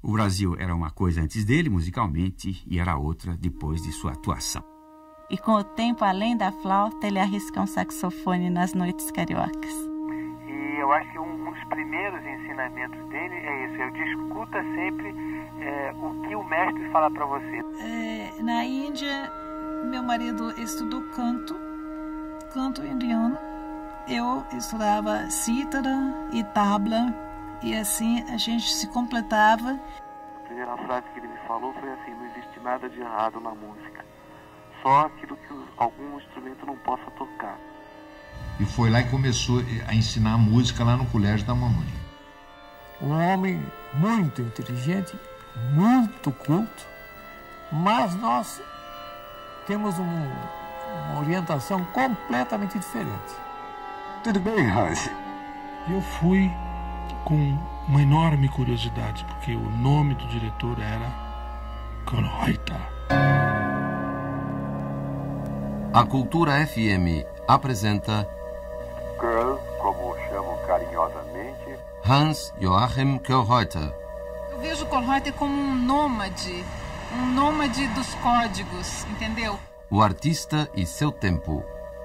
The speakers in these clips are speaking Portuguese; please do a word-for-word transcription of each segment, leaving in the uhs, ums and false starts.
O Brasil era uma coisa antes dele, musicalmente, e era outra depois de sua atuação. E com o tempo, além da flauta, ele arrisca um saxofone nas noites cariocas. E eu acho que um, um dos primeiros ensinamentos dele é esse: eu discuta sempre é, o que o mestre fala para você. É, na Índia, meu marido estudou canto, canto indiano. Eu estudava cítara e tabla, e assim a gente se completava. A primeira frase que ele me falou foi assim: não existe nada de errado na música, só aquilo que algum instrumento não possa tocar. E foi lá e começou a ensinar música lá no colégio da mamãe. Um homem muito inteligente, muito culto, mas nós temos um, uma orientação completamente diferente. Tudo bem, Hans? Eu fui com uma enorme curiosidade, porque o nome do diretor era Kohlreuter. A Cultura F M apresenta Girl, como chamam carinhosamente, Hans Joachim Kohlreuter. Eu vejo o Kohlreuter como um nômade, um nômade dos códigos, entendeu? O artista e seu tempo.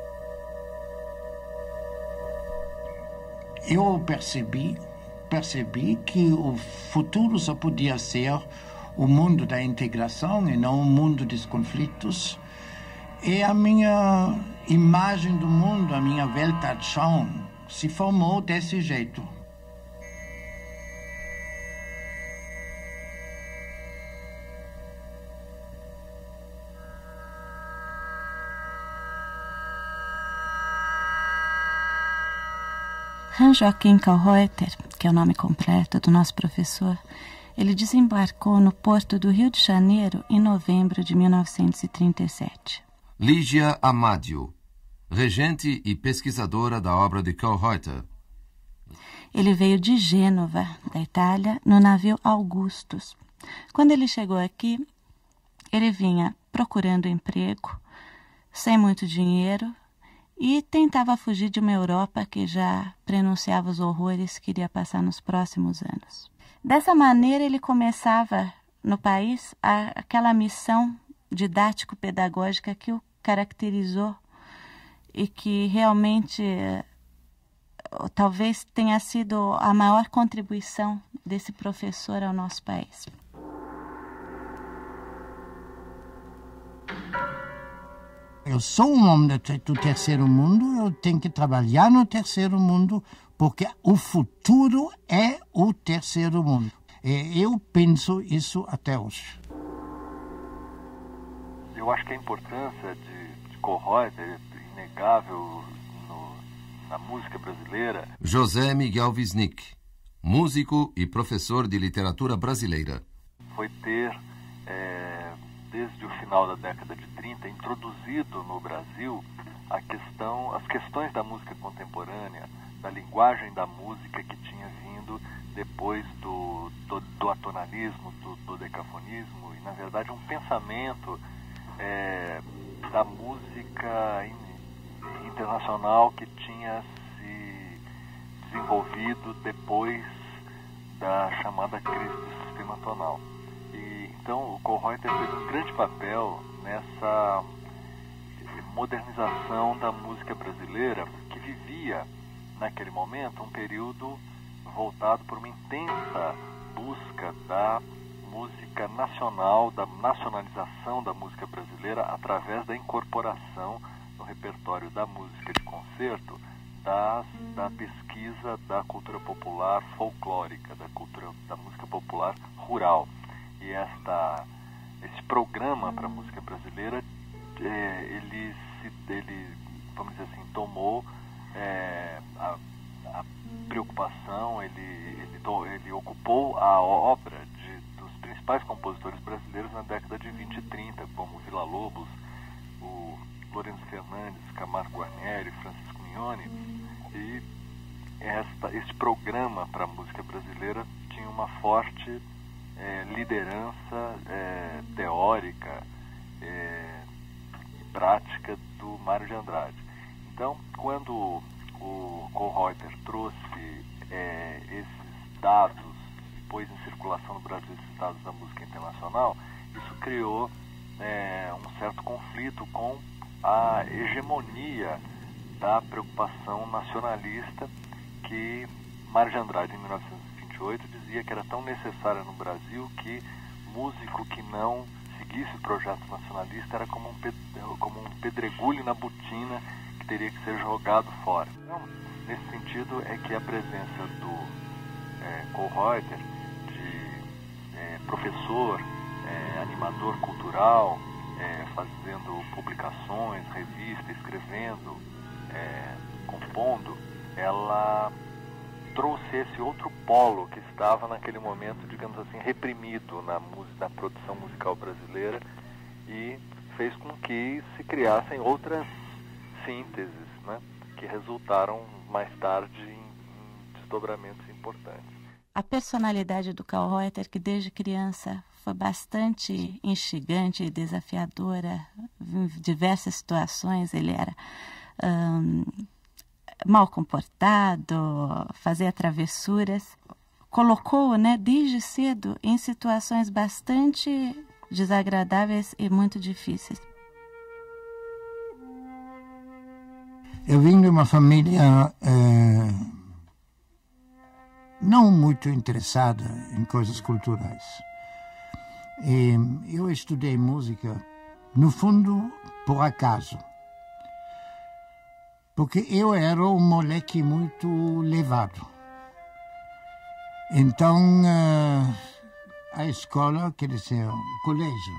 Eu percebi, percebi que o futuro só podia ser o mundo da integração e não o mundo dos conflitos. E a minha imagem do mundo, a minha Weltanschauung, se formou desse jeito. Hans Joachim Kohlreuter, que é o nome completo do nosso professor, ele desembarcou no porto do Rio de Janeiro em novembro de mil novecentos e trinta e sete. Lígia Amadio, regente e pesquisadora da obra de Kohlreuter. Ele veio de Gênova, da Itália, no navio Augustus. Quando ele chegou aqui, ele vinha procurando emprego, sem muito dinheiro, e tentava fugir de uma Europa que já prenunciava os horrores que iria passar nos próximos anos. Dessa maneira, ele começava no país a, aquela missão didático-pedagógica que o caracterizou e que realmente talvez tenha sido a maior contribuição desse professor ao nosso país. Eu sou um homem do terceiro mundo, eu tenho que trabalhar no terceiro mundo, porque o futuro é o terceiro mundo. E eu penso isso até hoje. Eu acho que a importância de, de Kohlreuter é inegável no, na música brasileira. José Miguel Wisnik, músico e professor de literatura brasileira. Foi ter, é, desde o final da década de trinta, introduzido no Brasil a questão, as questões da música contemporânea, da linguagem da música que tinha vindo depois do, do, do atonalismo, do, do decafonismo, e na verdade um pensamento É, da música in, internacional que tinha se desenvolvido depois da chamada crise do sistema tonal. E, então o Kohlreuter teve um grande papel nessa modernização da música brasileira, que vivia naquele momento um período voltado por uma intensa busca da música nacional, da nacionalização da música brasileira através da incorporação no repertório da música de concerto das, da pesquisa da cultura popular folclórica, da cultura da música popular rural. E esta, esse programa para a música brasileira, é, ele, se, ele, vamos dizer assim, tomou é, a, a preocupação, ele, ele, ele ocupou a obra de principais compositores brasileiros na década de vinte e trinta, como Villa-Lobos, o Lourenço Fernandes, Camargo Guarnieri, Francisco Mignone, e esta, esse programa para a música brasileira tinha uma forte é, liderança é, teórica é, e prática do Mário de Andrade. Então, quando o Kohlreuter trouxe é, esses dados pôs em circulação no Brasil e nos Estados da música internacional, isso criou é, um certo conflito com a hegemonia da preocupação nacionalista que Mário de Andrade, em mil novecentos e vinte e oito, dizia que era tão necessária no Brasil que músico que não seguisse o projeto nacionalista era como um, ped como um pedregulho na botina que teria que ser jogado fora. Então, nesse sentido é que a presença do é, Kohlreuter, de é, professor, é, animador cultural, é, fazendo publicações, revista, escrevendo, é, compondo, ela trouxe esse outro polo que estava naquele momento, digamos assim, reprimido na, na produção musical brasileira e fez com que se criassem outras sínteses, né, que resultaram mais tarde em, em desdobramentos importantes. A personalidade do Kohlreuter, que desde criança foi bastante instigante e desafiadora em diversas situações, ele era hum, mal comportado, fazia travessuras, colocou-o, né, desde cedo em situações bastante desagradáveis e muito difíceis. Eu vim de uma família eh, não muito interessada em coisas culturais. E eu estudei música, no fundo, por acaso. Porque eu era um moleque muito levado. Então, uh, a escola, quer dizer, o colégio,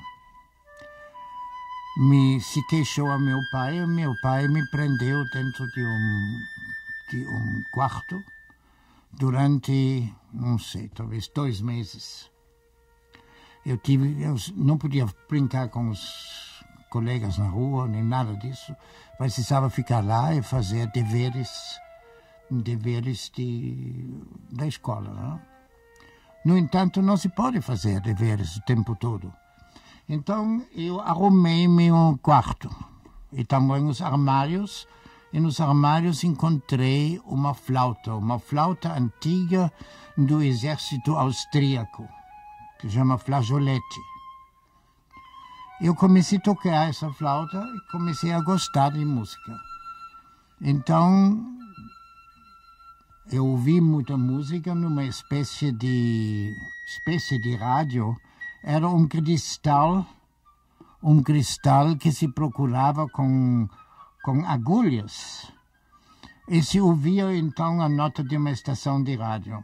me se queixou a meu pai, e meu pai me prendeu dentro de um, de um quarto durante, não sei, talvez dois meses. Eu, tive, eu não podia brincar com os colegas na rua, nem nada disso. Precisava ficar lá e fazer deveres, deveres de, da escola. Não? No entanto, não se pode fazer deveres o tempo todo. Então, eu arrumei meu quarto e também os armários. E nos armários encontrei uma flauta, uma flauta antiga do exército austríaco, que se chama flageolete. Eu comecei a tocar essa flauta e comecei a gostar de música. Então, eu ouvi muita música numa espécie de, espécie de rádio. Era um cristal, um cristal que se procurava com, com agulhas. E se ouvia, então, a nota de uma estação de rádio.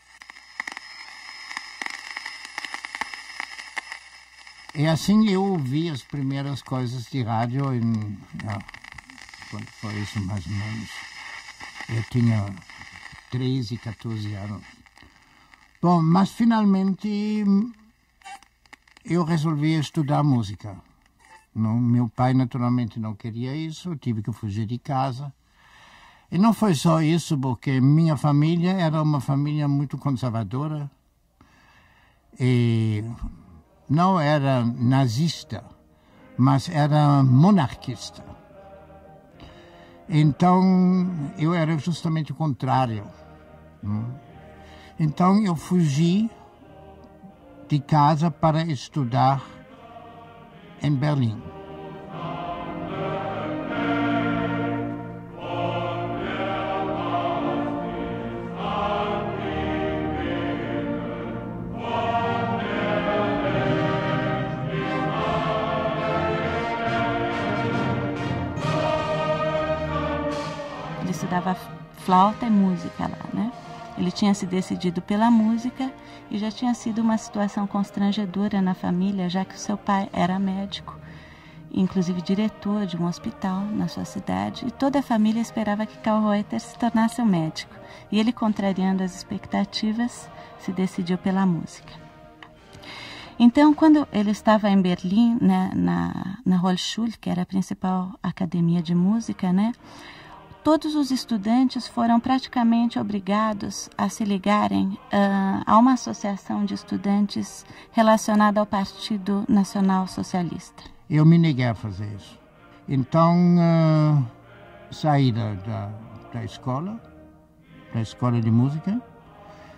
E assim eu ouvi as primeiras coisas de rádio, em, ah, quando foi isso mais ou menos. Eu tinha treze, quatorze anos. Bom, mas finalmente eu resolvi estudar música. Não, meu pai naturalmente não queria isso, eu tive que fugir de casa. E não foi só isso, porque minha família era uma família muito conservadora. E não era nazista, mas era monarquista. Então, eu era justamente o contrário. Então, eu fugi de casa para estudar em Berlim. Estudava flauta e música lá, né? Ele tinha se decidido pela música e já tinha sido uma situação constrangedora na família, já que o seu pai era médico, inclusive diretor de um hospital na sua cidade, e toda a família esperava que Kohlreuter se tornasse um médico. E ele, contrariando as expectativas, se decidiu pela música. Então, quando ele estava em Berlim, né, na, na Hochschule, que era a principal academia de música, né, todos os estudantes foram praticamente obrigados a se ligarem uh, a uma associação de estudantes relacionada ao Partido Nacional Socialista. Eu me neguei a fazer isso. Então, uh, saí da, da, da escola, da escola de música,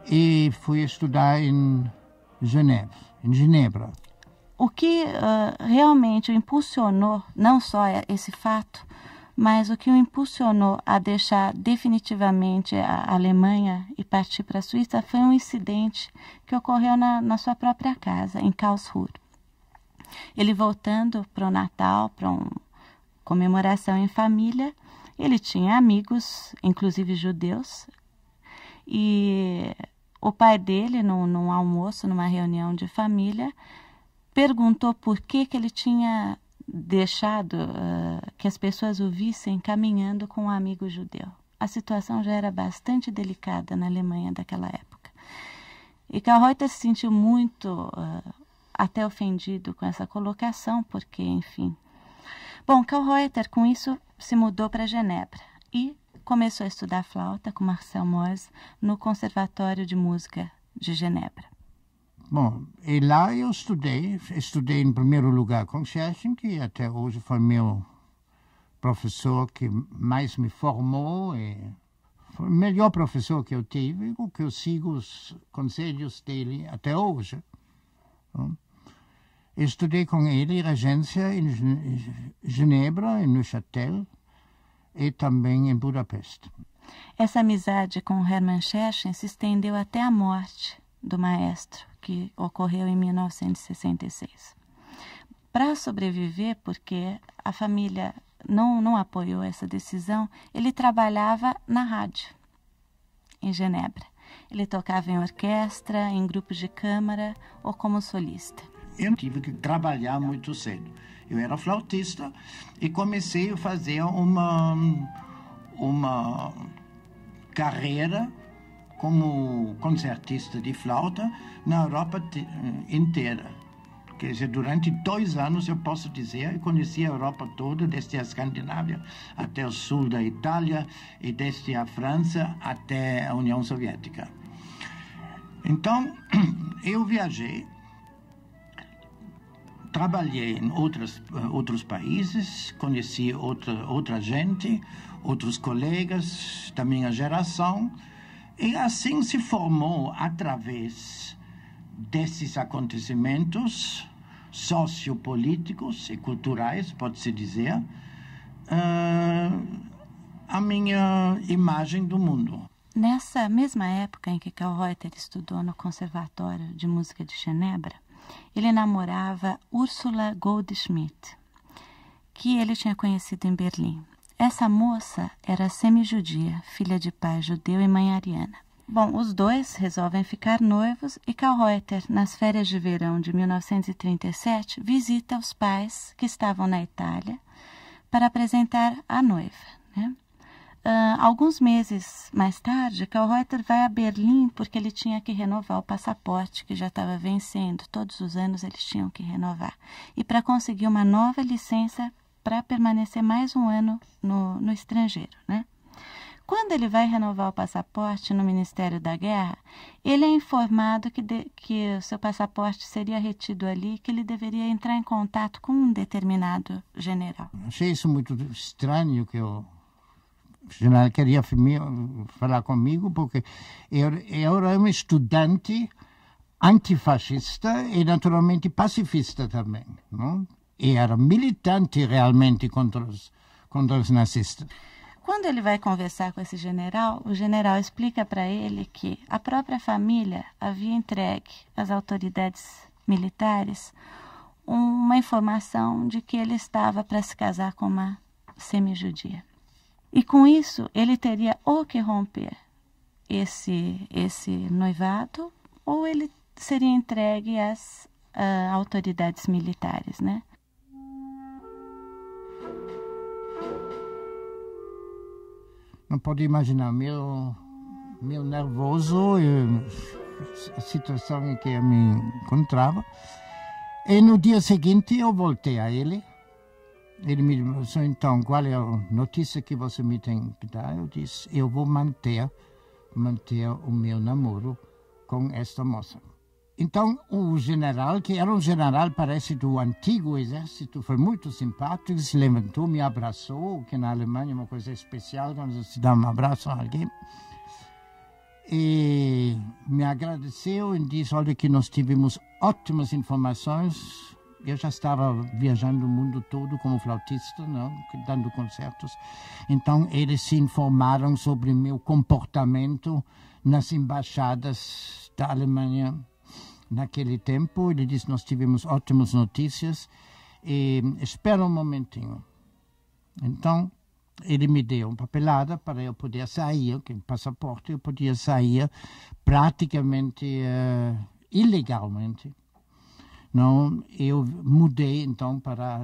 e fui estudar em Genebra, em Genebra. O que uh, realmente o impulsionou, não só esse fato, mas o que o impulsionou a deixar definitivamente a Alemanha e partir para a Suíça foi um incidente que ocorreu na, na sua própria casa, em Karlsruhe. Ele voltando para o Natal, para uma comemoração em família, ele tinha amigos, inclusive judeus, e o pai dele, num, num almoço, numa reunião de família, perguntou por que, que ele tinha deixado uh, que as pessoas o vissem caminhando com um amigo judeu. A situação já era bastante delicada na Alemanha daquela época. E Karl Reuter se sentiu muito, uh, até ofendido com essa colocação, porque, enfim... Bom, Karl Reuter, com isso, se mudou para Genebra e começou a estudar flauta com Marcel Moyse no Conservatório de Música de Genebra. Bom, e lá eu estudei, estudei em primeiro lugar com Scherchen, que até hoje foi meu professor que mais me formou, e foi o melhor professor que eu tive, o que eu sigo os conselhos dele até hoje. Estudei com ele regência em Genebra, em Neuchâtel, e também em Budapeste. Essa amizade com Hermann Scherchen se estendeu até a morte do maestro, que ocorreu em mil novecentos e sessenta e seis. Para sobreviver, porque a família não, não apoiou essa decisão, ele trabalhava na rádio, em Genebra. Ele tocava em orquestra, em grupos de câmara ou como solista. Eu tive que trabalhar muito cedo. Eu era flautista e comecei a fazer uma, uma carreira como concertista de flauta na Europa inteira. Quer dizer, durante dois anos, eu posso dizer, eu conheci a Europa toda, desde a Escandinávia até o sul da Itália e desde a França até a União Soviética. Então, eu viajei, trabalhei em outras, outros países, conheci outra, outra gente, outros colegas da minha geração, e assim se formou, através desses acontecimentos sociopolíticos e culturais, pode-se dizer, uh, a minha imagem do mundo. Nessa mesma época em que Karl Reuter estudou no Conservatório de Música de Genebra, ele namorava Ursula Goldschmidt, que ele tinha conhecido em Berlim. Essa moça era semi-judia, filha de pai judeu e mãe ariana. Bom, os dois resolvem ficar noivos e Karl Reuter, nas férias de verão de mil novecentos e trinta e sete, visita os pais que estavam na Itália para apresentar a noiva, né? Uh, alguns meses mais tarde, Karl Reuter vai a Berlim porque ele tinha que renovar o passaporte que já estava vencendo. Todos os anos eles tinham que renovar. E para conseguir uma nova licença para permanecer mais um ano no, no estrangeiro, né? Quando ele vai renovar o passaporte no Ministério da Guerra, ele é informado que, de, que o seu passaporte seria retido ali, que ele deveria entrar em contato com um determinado general. Achei isso muito estranho, que o general queria falar comigo, porque eu, eu era um estudante antifascista e naturalmente pacifista também, não? E era militante realmente contra os, contra os nazistas. Quando ele vai conversar com esse general, o general explica para ele que a própria família havia entregue às autoridades militares uma informação de que ele estava para se casar com uma semi-judia. E com isso, ele teria ou que romper esse, esse noivado, ou ele seria entregue às uh, autoridades militares, né? Não pode imaginar, meu, meu nervoso e a situação em que eu me encontrava. E no dia seguinte eu voltei a ele. Ele me disse, então, qual é a notícia que você me tem que dar? Eu disse, eu vou manter, manter o meu namoro com esta moça. Então, o general, que era um general, parece, do antigo exército, foi muito simpático, se levantou, me abraçou, que na Alemanha é uma coisa especial, quando se dá um abraço a alguém. e me agradeceu e disse, olha que nós tivemos ótimas informações. Eu já estava viajando o mundo todo como flautista, não? Dando concertos. Então, eles se informaram sobre meu comportamento nas embaixadas da Alemanha naquele tempo. Ele disse, nós tivemos ótimas notícias e espera um momentinho. Então, ele me deu uma papelada para eu poder sair, com passaporte, eu podia sair praticamente uh, ilegalmente. Não, eu mudei então para,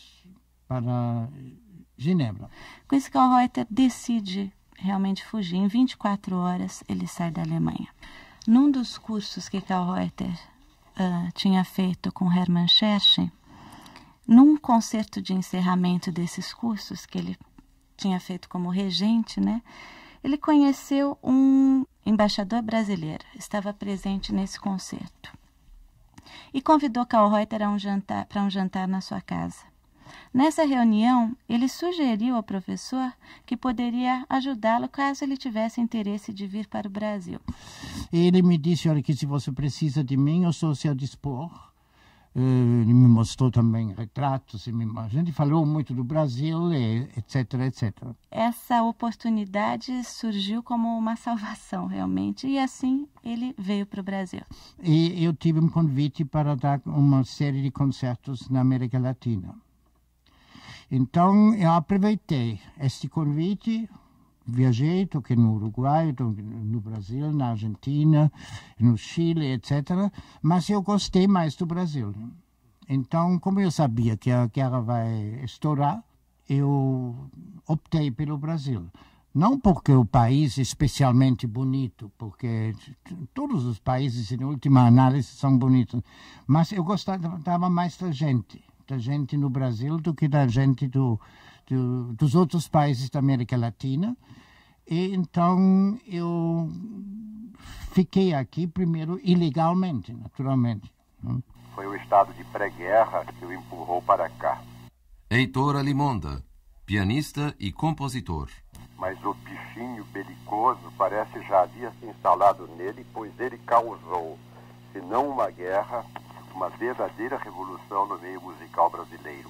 para Genebra. Com isso, Karl Reuter decide realmente fugir. Em vinte e quatro horas, ele sai da Alemanha. Num dos cursos que Karl Reuter uh, tinha feito com Hermann Scherchen, num concerto de encerramento desses cursos, que ele tinha feito como regente, né, ele conheceu um embaixador brasileiro, estava presente nesse concerto. E convidou Karl Reuter a um jantar, para um jantar na sua casa. Nessa reunião, ele sugeriu ao professor que poderia ajudá-lo caso ele tivesse interesse de vir para o Brasil. Ele me disse, olha, que se você precisa de mim, eu estou a seu dispor. Uh, ele me mostrou também retratos, e me, a gente falou muito do Brasil, e, etc, etcétera. Essa oportunidade surgiu como uma salvação, realmente, e assim ele veio para o Brasil. E eu tive um convite para dar uma série de concertos na América Latina. Então, eu aproveitei este convite, viajei, toquei no Uruguai, no Brasil, na Argentina, no Chile, etcétera. Mas eu gostei mais do Brasil. Então, como eu sabia que a guerra vai estourar, eu optei pelo Brasil. Não porque o país é especialmente bonito, porque todos os países, em última análise, são bonitos. Mas eu gostava mais da gente, da gente no Brasil do que da gente do, do, dos outros países da América Latina. E então eu fiquei aqui primeiro ilegalmente, naturalmente. Foi o estado de pré-guerra que o empurrou para cá. Heitor Alimonda, pianista e compositor. Mas o bichinho belicoso parece já havia se instalado nele, pois ele causou, se não uma guerra, uma verdadeira revolução no meio musical brasileiro.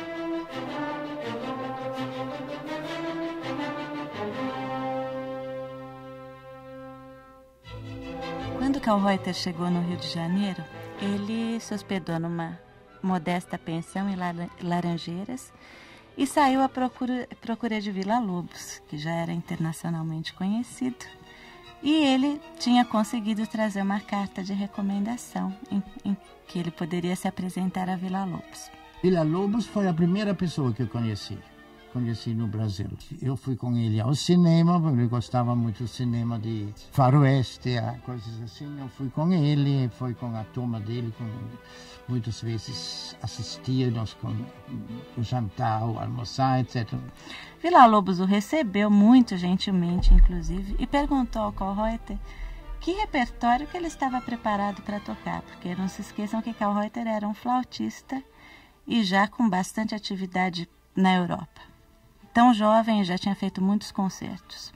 Quando Karl Reuter chegou no Rio de Janeiro, ele se hospedou numa modesta pensão em Laranjeiras e saiu à procura, procura de Villa-Lobos, que já era internacionalmente conhecido, e ele tinha conseguido trazer uma carta de recomendação em, em que ele poderia se apresentar a Villa-Lobos. Villa-Lobos foi a primeira pessoa que eu conheci. Conheci no Brasil. Eu fui com ele ao cinema, porque ele gostava muito do cinema de faroeste, coisas assim. Eu fui com ele, fui com a turma dele, com, muitas vezes assistíamos com o jantar, o almoçar, etcétera. Villa-Lobos o recebeu muito gentilmente, inclusive, e perguntou ao Karl Reuter que repertório que ele estava preparado para tocar, porque não se esqueçam que Karl Reuter era um flautista e já com bastante atividade na Europa. Tão jovem, já tinha feito muitos concertos.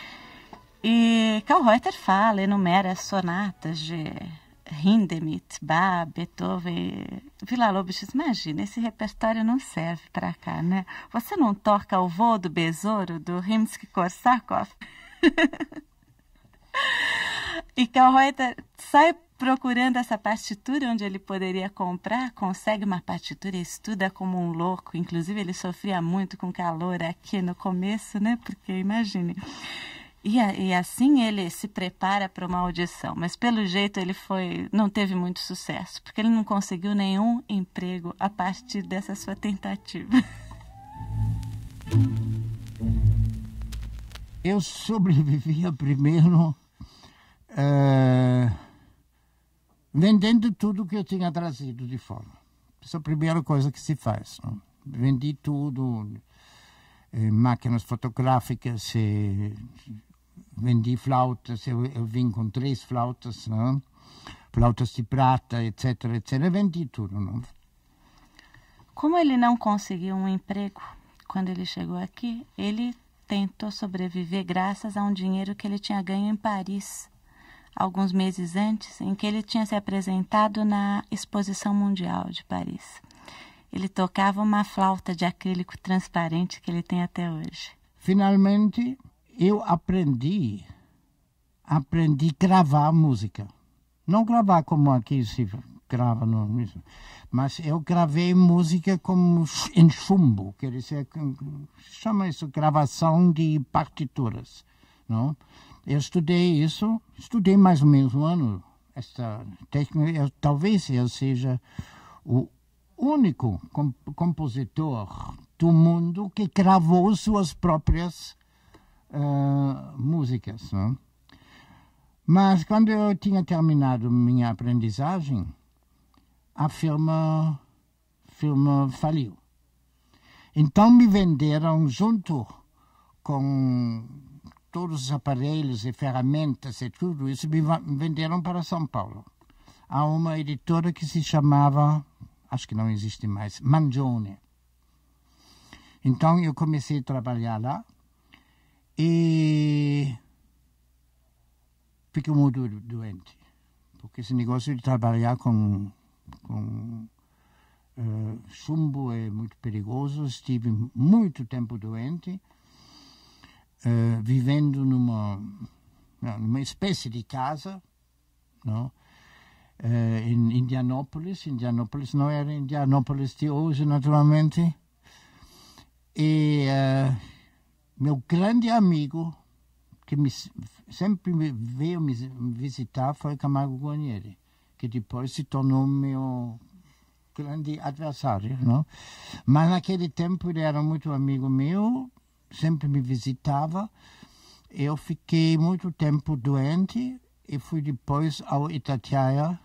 E Karl Reuter fala, enumera sonatas de Hindemith, Bach, Beethoven. Villa-Lobos diz, imagina, esse repertório não serve para cá, né? Você não toca o Voo do Besouro, do Rimsky-Korsakov? E Karl Reuter sai procurando essa partitura onde ele poderia comprar, consegue uma partitura e estuda como um louco. Inclusive, ele sofria muito com calor aqui no começo, né? Porque, imagine. E, e assim ele se prepara para uma audição. Mas, pelo jeito, ele foi, não teve muito sucesso, porque ele não conseguiu nenhum emprego a partir dessa sua tentativa. Eu sobrevivia primeiro Uh, vendendo tudo que eu tinha trazido de fora. Essa é a primeira coisa que se faz. Não? Vendi tudo, eh, máquinas fotográficas, eh, vendi flautas, eu, eu vim com três flautas, não? Flautas de prata, etc, etcétera. Vendi tudo. Não? Como ele não conseguiu um emprego quando ele chegou aqui, ele tentou sobreviver graças a um dinheiro que ele tinha ganho em Paris, alguns meses antes, em que ele tinha se apresentado na Exposição Mundial de Paris. Ele tocava uma flauta de acrílico transparente que ele tem até hoje. Finalmente, eu aprendi, aprendi a gravar música. Não gravar como aqui se grava no mesmo, mas eu gravei música como em chumbo, quer dizer, chama isso gravação de partituras, não? Eu estudei isso, estudei mais ou menos um ano esta técnica. Eu, talvez eu seja o único comp compositor do mundo que gravou suas próprias uh, músicas, não? Mas quando eu tinha terminado minha aprendizagem, a firma, firma faliu. Então me venderam junto com todos os aparelhos e ferramentas e tudo isso, me venderam para São Paulo. Há uma editora que se chamava, acho que não existe mais, Mangione. Então eu comecei a trabalhar lá e fiquei muito doente, porque esse negócio de trabalhar com, com uh, chumbo é muito perigoso. Estive muito tempo doente, Uh, vivendo numa, numa espécie de casa, não? Uh, em Indianópolis. Indianópolis não era Indianópolis de hoje, naturalmente. E uh, meu grande amigo, que me, sempre me veio me visitar, foi Camargo Guarnieri, que depois se tornou meu grande adversário, não? Mas naquele tempo ele era muito amigo meu, sempre me visitava. Eu fiquei muito tempo doente e fui depois ao Itatiaia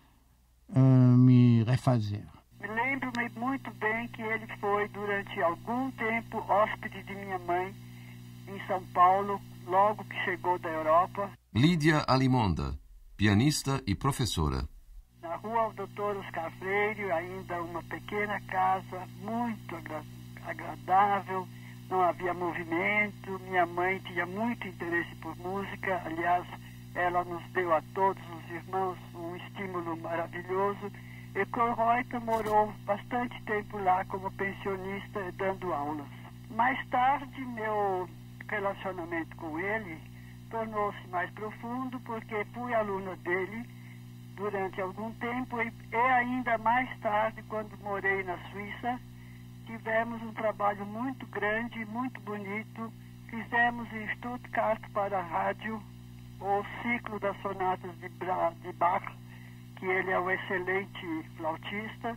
uh, me refazer. Me lembro-me muito bem que ele foi durante algum tempo hóspede de minha mãe em São Paulo, logo que chegou da Europa. Lídia Alimonda, pianista e professora. Na rua doutor Oscar Freire, ainda uma pequena casa muito agra agradável. Não havia movimento, minha mãe tinha muito interesse por música, aliás, ela nos deu a todos os irmãos um estímulo maravilhoso, e Kohlreuter morou bastante tempo lá como pensionista e dando aulas. Mais tarde, meu relacionamento com ele tornou-se mais profundo, porque fui aluna dele durante algum tempo, e, e ainda mais tarde, quando morei na Suíça, tivemos um trabalho muito grande, muito bonito. Fizemos em Stuttgart para a rádio o ciclo das sonatas de, Bra de Bach, que ele é um excelente flautista,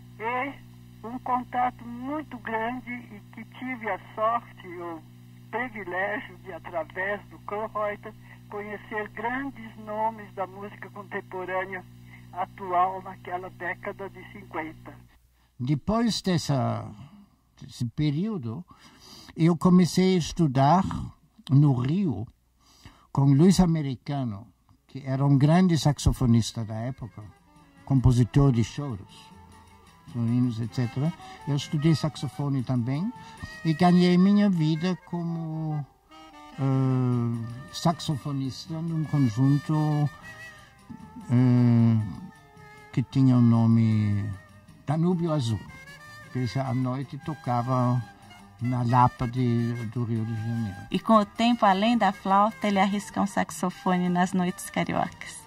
e um contato muito grande, e que tive a sorte, o privilégio de, através do Kohlreuter, conhecer grandes nomes da música contemporânea atual naquela década de cinquenta. Depois dessa, desse período, eu comecei a estudar no Rio com Luiz Americano, que era um grande saxofonista da época, compositor de choros, hinos, etcétera. Eu estudei saxofone também e ganhei minha vida como uh, saxofonista num conjunto uh, que tinha o nome Danúbio Azul. Por isso, à noite tocava na Lapa de, do Rio de Janeiro. E com o tempo, além da flauta, ele arrisca um saxofone nas noites cariocas.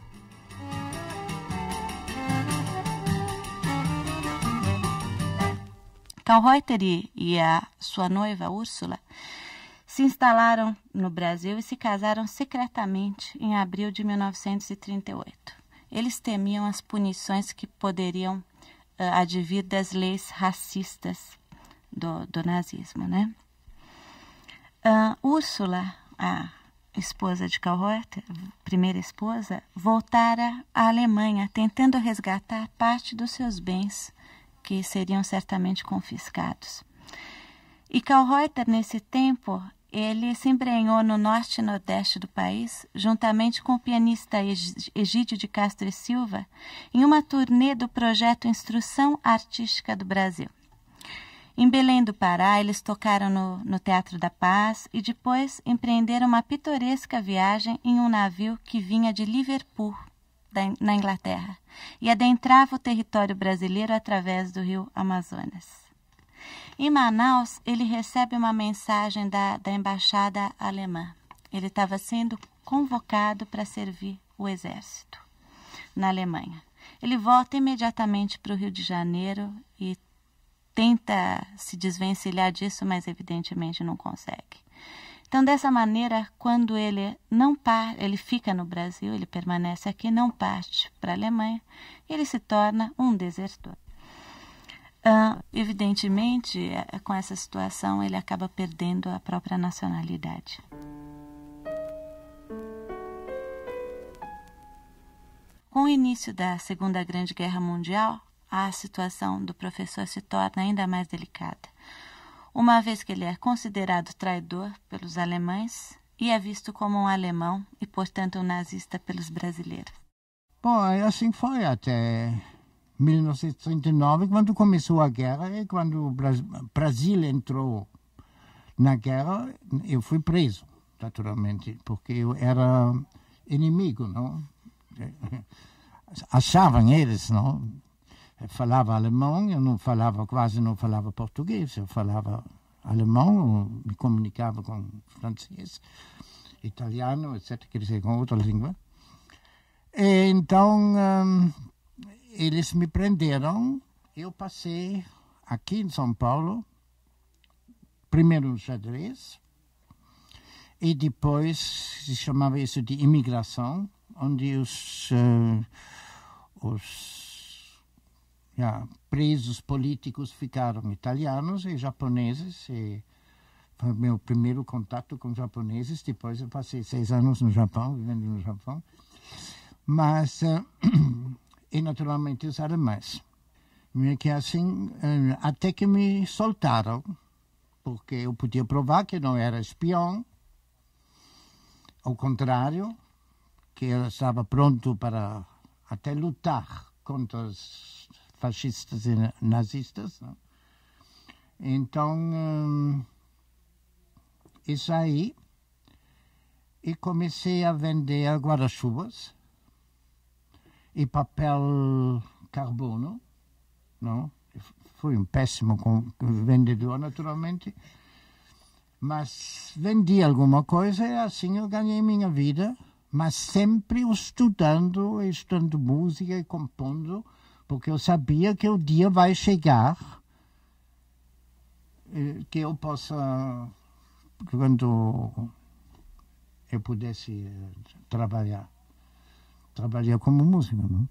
Kohlreuter e a sua noiva Úrsula se instalaram no Brasil e se casaram secretamente em abril de mil novecentos e trinta e oito. Eles temiam as punições que poderiam uh, advir das leis racistas do, do nazismo, né? Uh, Úrsula, a esposa de Kohlreuter, primeira esposa, voltara à Alemanha, tentando resgatar parte dos seus bens, que seriam certamente confiscados. E Kohlreuter, nesse tempo, ele se embrenhou no norte e nordeste do país, juntamente com o pianista Egídio de Castro e Silva, em uma turnê do projeto Instrução Artística do Brasil. Em Belém do Pará, eles tocaram no, no Teatro da Paz e depois empreenderam uma pitoresca viagem em um navio que vinha de Liverpool, da, na Inglaterra, e adentrava o território brasileiro através do rio Amazonas. Em Manaus, ele recebe uma mensagem da, da embaixada alemã. Ele estava sendo convocado para servir o exército na Alemanha. Ele volta imediatamente para o Rio de Janeiro e tenta se desvencilhar disso, mas evidentemente não consegue. Então, dessa maneira, quando ele não parte, ele fica no Brasil, ele permanece aqui, não parte para a Alemanha, ele se torna um desertor. Uh, evidentemente, com essa situação, ele acaba perdendo a própria nacionalidade. Com o início da Segunda Grande Guerra Mundial, a situação do professor se torna ainda mais delicada, uma vez que ele é considerado traidor pelos alemães e é visto como um alemão e, portanto, um nazista pelos brasileiros. Bom, assim foi até mil novecentos e trinta e nove, quando começou a guerra, e quando o Brasil entrou na guerra, eu fui preso, naturalmente, porque eu era inimigo, não? Achavam eles, não? Eu falava alemão, eu não falava, quase não falava português, eu falava alemão, me comunicava com francês, italiano, etcétera, quer dizer, com outra língua. E então, um, eles me prenderam, eu passei aqui em São Paulo, primeiro no xadrez, e depois se chamava isso de imigração, onde os, uh, os yeah, presos políticos ficaram italianos e japoneses. E foi meu primeiro contato com japoneses. Depois eu passei seis anos no Japão, vivendo no Japão. Mas, uh, e naturalmente os alemães. Que assim, uh, até que me soltaram, porque eu podia provar que não era espião. Ao contrário, que eu estava pronto para até lutar contra os fascistas e nazistas. Não? Então, hum, isso aí, e comecei a vender guarda-chuvas e papel carbono. Não? Fui um péssimo vendedor, naturalmente, mas vendi alguma coisa e assim eu ganhei minha vida, mas sempre estudando, estudando música e compondo, porque eu sabia que o dia vai chegar que eu possa, quando eu pudesse trabalhar, trabalhar como músico, não?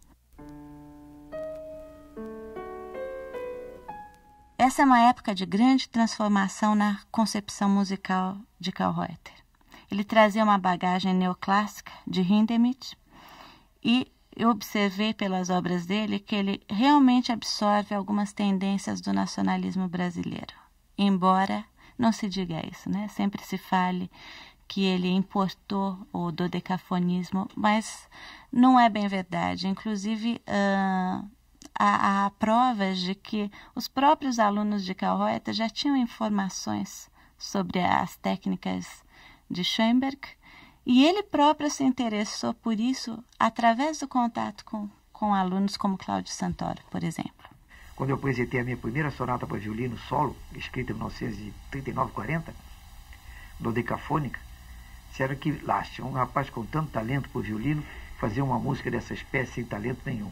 Essa é uma época de grande transformação na concepção musical de Karl Reuter. Ele trazia uma bagagem neoclássica de Hindemith e eu observei pelas obras dele que ele realmente absorve algumas tendências do nacionalismo brasileiro. Embora não se diga isso, né? Sempre se fale que ele importou o dodecafonismo, mas não é bem verdade. Inclusive, uh, há, há provas de que os próprios alunos de Karl Reuter já tinham informações sobre as técnicas de Schoenberg, e ele próprio se interessou por isso através do contato com, com alunos como Cláudio Santoro, por exemplo. Quando eu apresentei a minha primeira sonata para violino solo, escrita em mil novecentos e trinta e nove, quarenta, dodecafônica, disseram que lá tinha um rapaz com tanto talento para o violino fazer uma música dessa espécie sem talento nenhum.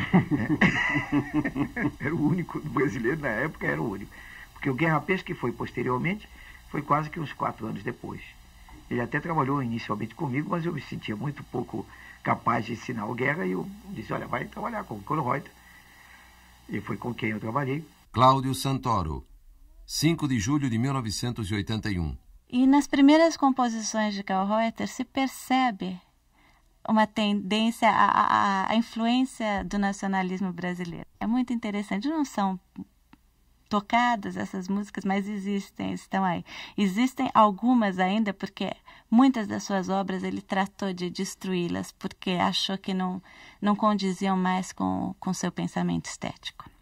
É. Era o único brasileiro na época, era o único. Porque o Guerra Peixe, que foi posteriormente, foi quase que uns quatro anos depois. Ele até trabalhou inicialmente comigo, mas eu me sentia muito pouco capaz de ensinar o Guerra, e eu disse, olha, vai trabalhar com o Karl Reuter. E foi com quem eu trabalhei. Cláudio Santoro, cinco de julho de mil novecentos e oitenta e um. E nas primeiras composições de Karl Reuter se percebe uma tendência à, à, à influência do nacionalismo brasileiro. É muito interessante, não são tocadas essas músicas, mas existem, estão aí. Existem algumas ainda, porque muitas das suas obras ele tratou de destruí-las, porque achou que não, não condiziam mais com o seu pensamento estético.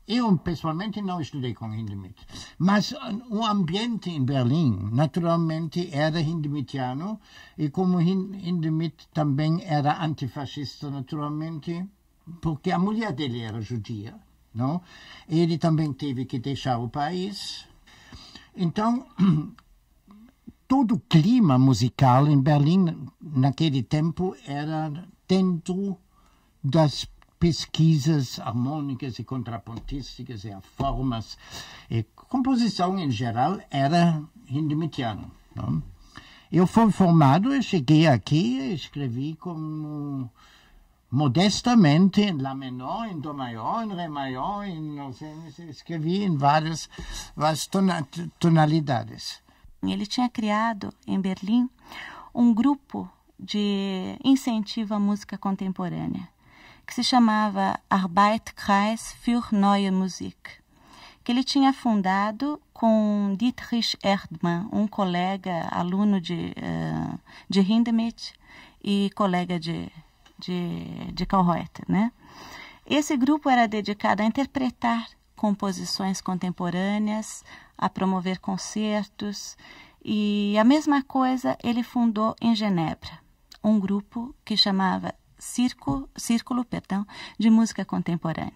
eu pessoalmente não estudei com Hindemith, mas o ambiente em Berlim, naturalmente, era hindemitiano, e como Hindemith também era antifascista, naturalmente, porque a mulher dele era judia, não? Ele também teve que deixar o país. Então, todo o clima musical em Berlim, naquele tempo, era dentro das pesquisas harmônicas e contrapontísticas e formas. E composição, em geral, era hindemithiana. Não? Eu fui formado, eu cheguei aqui e escrevi como modestamente em Lá menor, em Dó maior, em Ré maior, em, não sei, escrevi em várias, várias tonalidades. Ele tinha criado em Berlim um grupo de incentivo à música contemporânea, que se chamava Arbeitkreis für Neue Musik, que ele tinha fundado com Dietrich Erdmann, um colega, aluno de, uh, de Hindemith e colega de, de, de Kallreuter, né? Esse grupo era dedicado a interpretar composições contemporâneas, a promover concertos, e a mesma coisa ele fundou em Genebra, um grupo que chamava Círculo, Círculo perdão, de Música Contemporânea.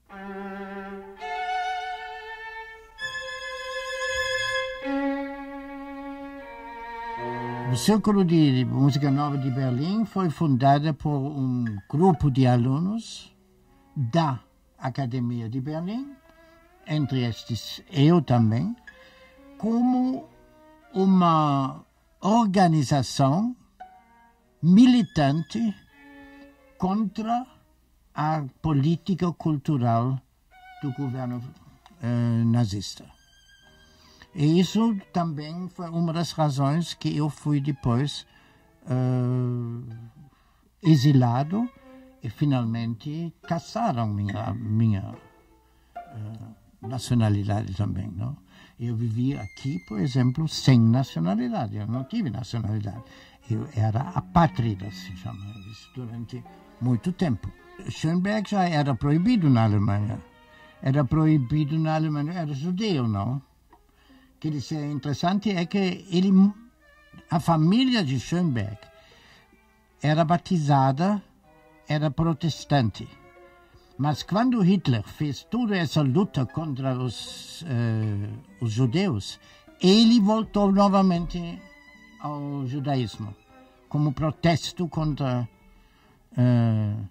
O Círculo de Música Nova de Berlim foi fundado por um grupo de alunos da Academia de Berlim, entre estes eu também, como uma organização militante contra a política cultural do governo eh, nazista. E isso também foi uma das razões que eu fui depois uh, exilado e finalmente caçaram minha, minha uh, nacionalidade também, não? Eu vivi aqui, por exemplo, sem nacionalidade, eu não tive nacionalidade. Eu era apátrida, se chama isso, durante muito tempo. Schoenberg já era proibido na Alemanha. Era proibido na Alemanha, era judeu, não? O que é interessante é que ele, a família de Schoenberg era batizada, era protestante. Mas quando Hitler fez toda essa luta contra os, uh, os judeus, ele voltou novamente ao judaísmo, como protesto contra uh,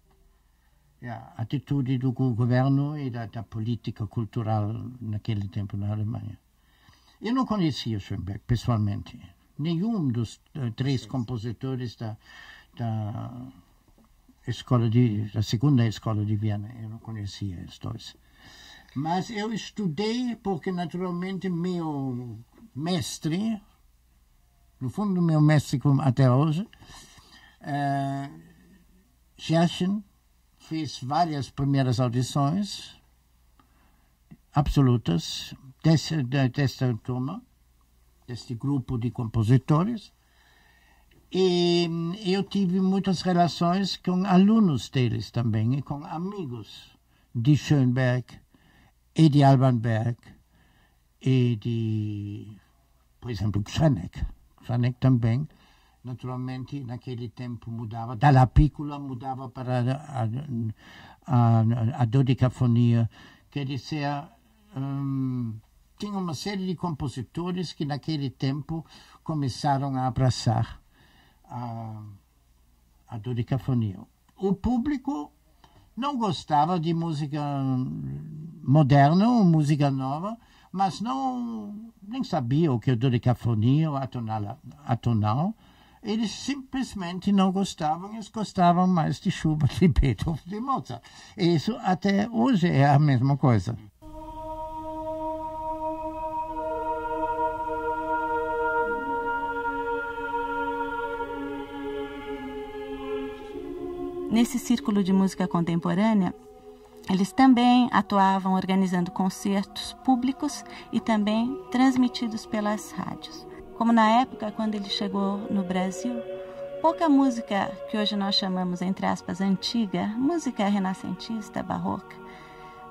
a atitude do governo e da, da política cultural naquele tempo na Alemanha. Eu não conhecia Schoenberg pessoalmente, nenhum dos uh, três compositores da, da escola de, da segunda escola de Viena, eu não conhecia os dois. Mas eu estudei porque naturalmente meu mestre, no fundo meu mestre até hoje, uh, Gershwin, fez várias primeiras audições absolutas desse, desta turma, deste grupo de compositores, e eu tive muitas relações com alunos deles também, e com amigos de Schoenberg, e de Alban Berg, e de, por exemplo, Cranach. Cranach também, naturalmente, naquele tempo mudava, dalla piccola mudava para a, a, a, a dodecafonia, quer dizer, um, tinha uma série de compositores que naquele tempo começaram a abraçar a, a dodecafonia. O público não gostava de música moderna ou música nova, mas não, nem sabia o que é dodecafonia ou atonal, atonal. Eles simplesmente não gostavam, eles gostavam mais de Schubert, de Beethoven, de Mozart. E isso até hoje é a mesma coisa. Nesse círculo de música contemporânea, eles também atuavam organizando concertos públicos e também transmitidos pelas rádios. Como na época, quando ele chegou no Brasil, pouca música que hoje nós chamamos, entre aspas, antiga, música renascentista, barroca,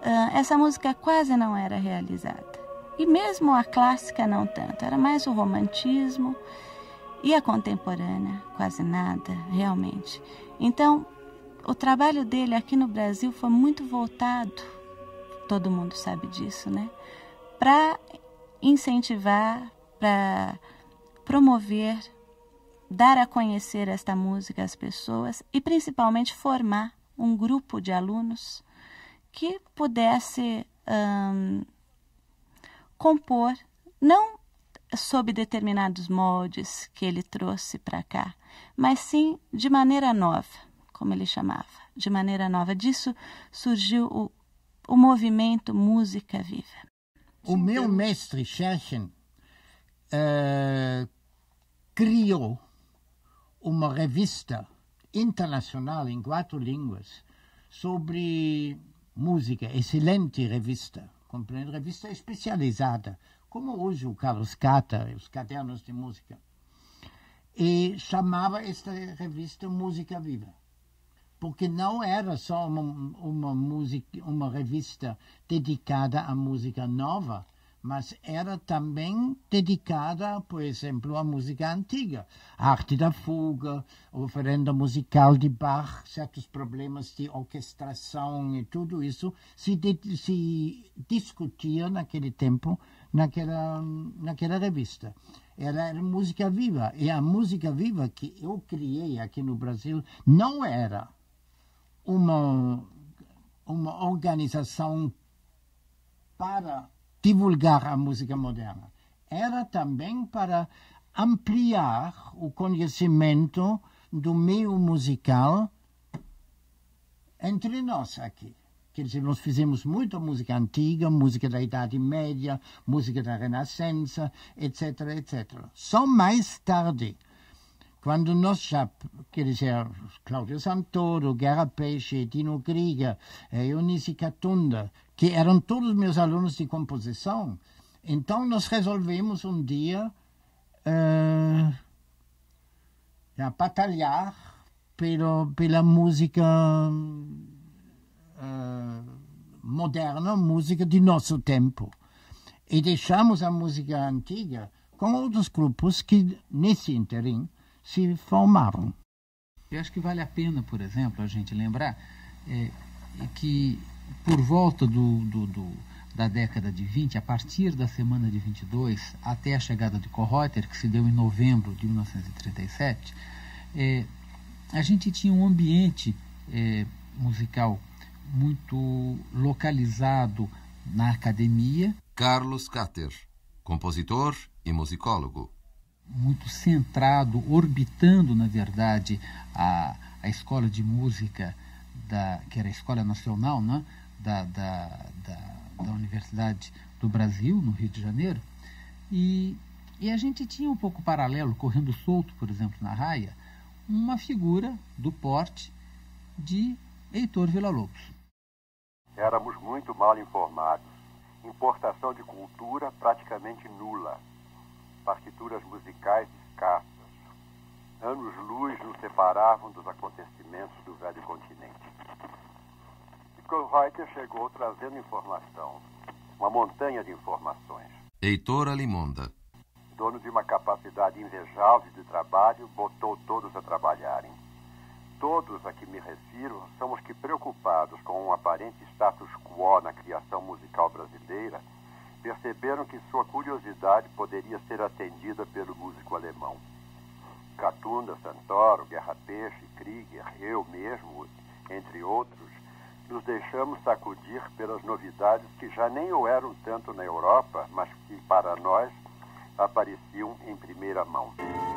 essa música quase não era realizada. E mesmo a clássica não tanto, era mais o romantismo e a contemporânea, quase nada, realmente. Então, o trabalho dele aqui no Brasil foi muito voltado, todo mundo sabe disso, né? Para incentivar, para promover, dar a conhecer esta música às pessoas e principalmente formar um grupo de alunos que pudesse hum, compor, não sob determinados moldes que ele trouxe para cá, mas sim de maneira nova, como ele chamava, de maneira nova. Disso surgiu o, o movimento Música Viva. O meu mestre Scherchen uh, criou uma revista internacional em quatro línguas sobre música, excelente revista, compreende? Revista especializada, como hoje o Carlos Cata, os cadernos de música. E chamava esta revista Música Viva, porque não era só uma, uma, música, uma revista dedicada à música nova, mas era também dedicada, por exemplo, à música antiga. A arte da fuga, a oferenda musical de Bach, certos problemas de orquestração e tudo isso se, de, se discutia naquele tempo, naquela, naquela revista. Era, era música viva. E a música viva que eu criei aqui no Brasil não era uma, uma organização para divulgar a música moderna. Era também para ampliar o conhecimento do meio musical entre nós aqui. Quer dizer, nós fizemos muita música antiga, música da Idade Média, música da Renascença, etc, etcétera. Só mais tarde, quando nós já, quer dizer, Cláudio Santoro, Guerra Peixe, Dino Krieger, Eunice Catunda, que eram todos meus alunos de composição, então nós resolvemos um dia uh, já, batalhar pelo, pela música uh, moderna, música de nosso tempo. E deixamos a música antiga com outros grupos que, nesse interim, se formaram. Eu acho que vale a pena, por exemplo, a gente lembrar é, que por volta do, do, do, da década de vinte, a partir da semana de vinte e dois, até a chegada de Kohreuter, que se deu em novembro de mil novecentos e trinta e sete, é, a gente tinha um ambiente é, musical muito localizado na academia. Carlos Cater, compositor e musicólogo. Muito centrado, orbitando, na verdade, a, a escola de música, da, que era a Escola Nacional, né, da, da, da, da Universidade do Brasil, no Rio de Janeiro. E, e a gente tinha um pouco paralelo, correndo solto, por exemplo, na raia, uma figura do porte de Heitor Villa-Lobos. Éramos muito mal informados. Importação de cultura praticamente nula. Partituras musicais escassas. Anos-luz nos separavam dos acontecimentos do velho continente. E Kohreuter chegou trazendo informação, uma montanha de informações. Heitor Alimonda, dono de uma capacidade invejável de trabalho, botou todos a trabalharem. Todos a que me refiro são os que, preocupados com um aparente status quo na criação musical brasileira, perceberam que sua curiosidade poderia ser atendida pelo músico alemão. Catunda, Santoro, Guerra Peixe, Krieger, eu mesmo, entre outros, nos deixamos sacudir pelas novidades que já nem o eram tanto na Europa, mas que para nós apareciam em primeira mão.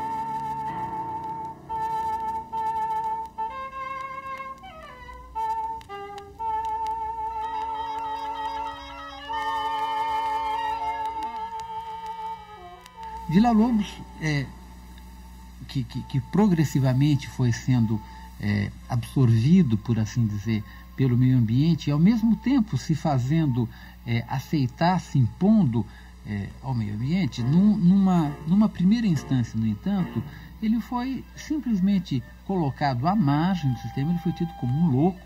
Villa-Lobos, é, que, que, que progressivamente foi sendo é, absorvido, por assim dizer, pelo meio ambiente, e ao mesmo tempo se fazendo é, aceitar, se impondo é, ao meio ambiente, num, numa, numa primeira instância, no entanto, ele foi simplesmente colocado à margem do sistema, ele foi tido como um louco,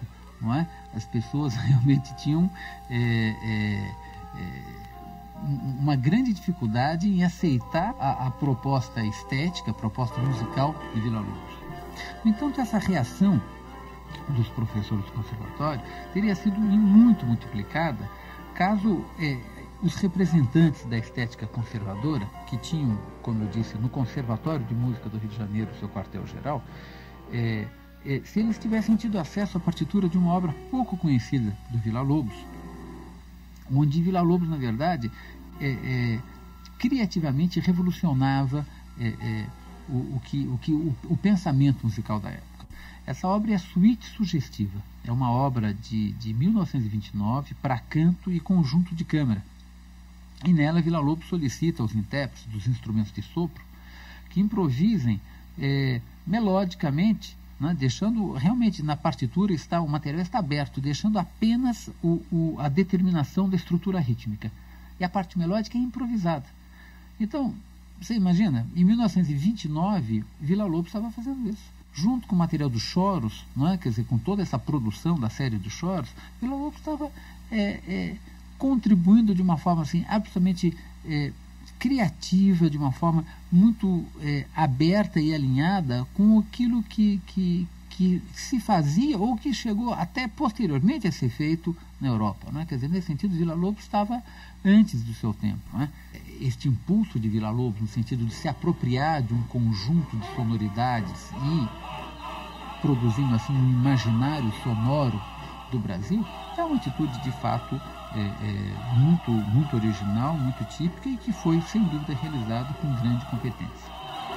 não é? As pessoas realmente tinham é, é, é, uma grande dificuldade em aceitar a, a proposta estética, a proposta musical de Villa-Lobos. No entanto, essa reação dos professores do conservatório teria sido muito multiplicada caso é, os representantes da estética conservadora, que tinham, como eu disse, no Conservatório de Música do Rio de Janeiro, seu quartel-geral, é, é, se eles tivessem tido acesso à partitura de uma obra pouco conhecida do Villa-Lobos, onde Villa-Lobos, na verdade, é, é, criativamente revolucionava é, é, o, o, que, o, que, o, o pensamento musical da época. Essa obra é a Suíte Sugestiva. É uma obra de, de mil novecentos e vinte e nove para canto e conjunto de câmara. E nela, Villa-Lobos solicita aos intérpretes dos instrumentos de sopro que improvisem é, melodicamente, né, deixando realmente na partitura está, o material está aberto, deixando apenas o, o, a determinação da estrutura rítmica. E a parte melódica é improvisada. Então, você imagina, em mil novecentos e vinte e nove, Villa-Lobos estava fazendo isso. Junto com o material dos choros, não é? Quer dizer, com toda essa produção da série dos choros, Villa-Lobos estava é, é, contribuindo de uma forma assim, absolutamente é, criativa, de uma forma muito é, aberta e alinhada com aquilo que, que, que se fazia ou que chegou até posteriormente a ser feito na Europa. Não é? Quer dizer, nesse sentido, Villa-Lobos estava antes do seu tempo. Não é? Este impulso de Villa-Lobos, no sentido de se apropriar de um conjunto de sonoridades e produzindo assim um imaginário sonoro do Brasil, é uma atitude de fato é, é, muito, muito original, muito típica e que foi, sem dúvida, realizada com grande competência.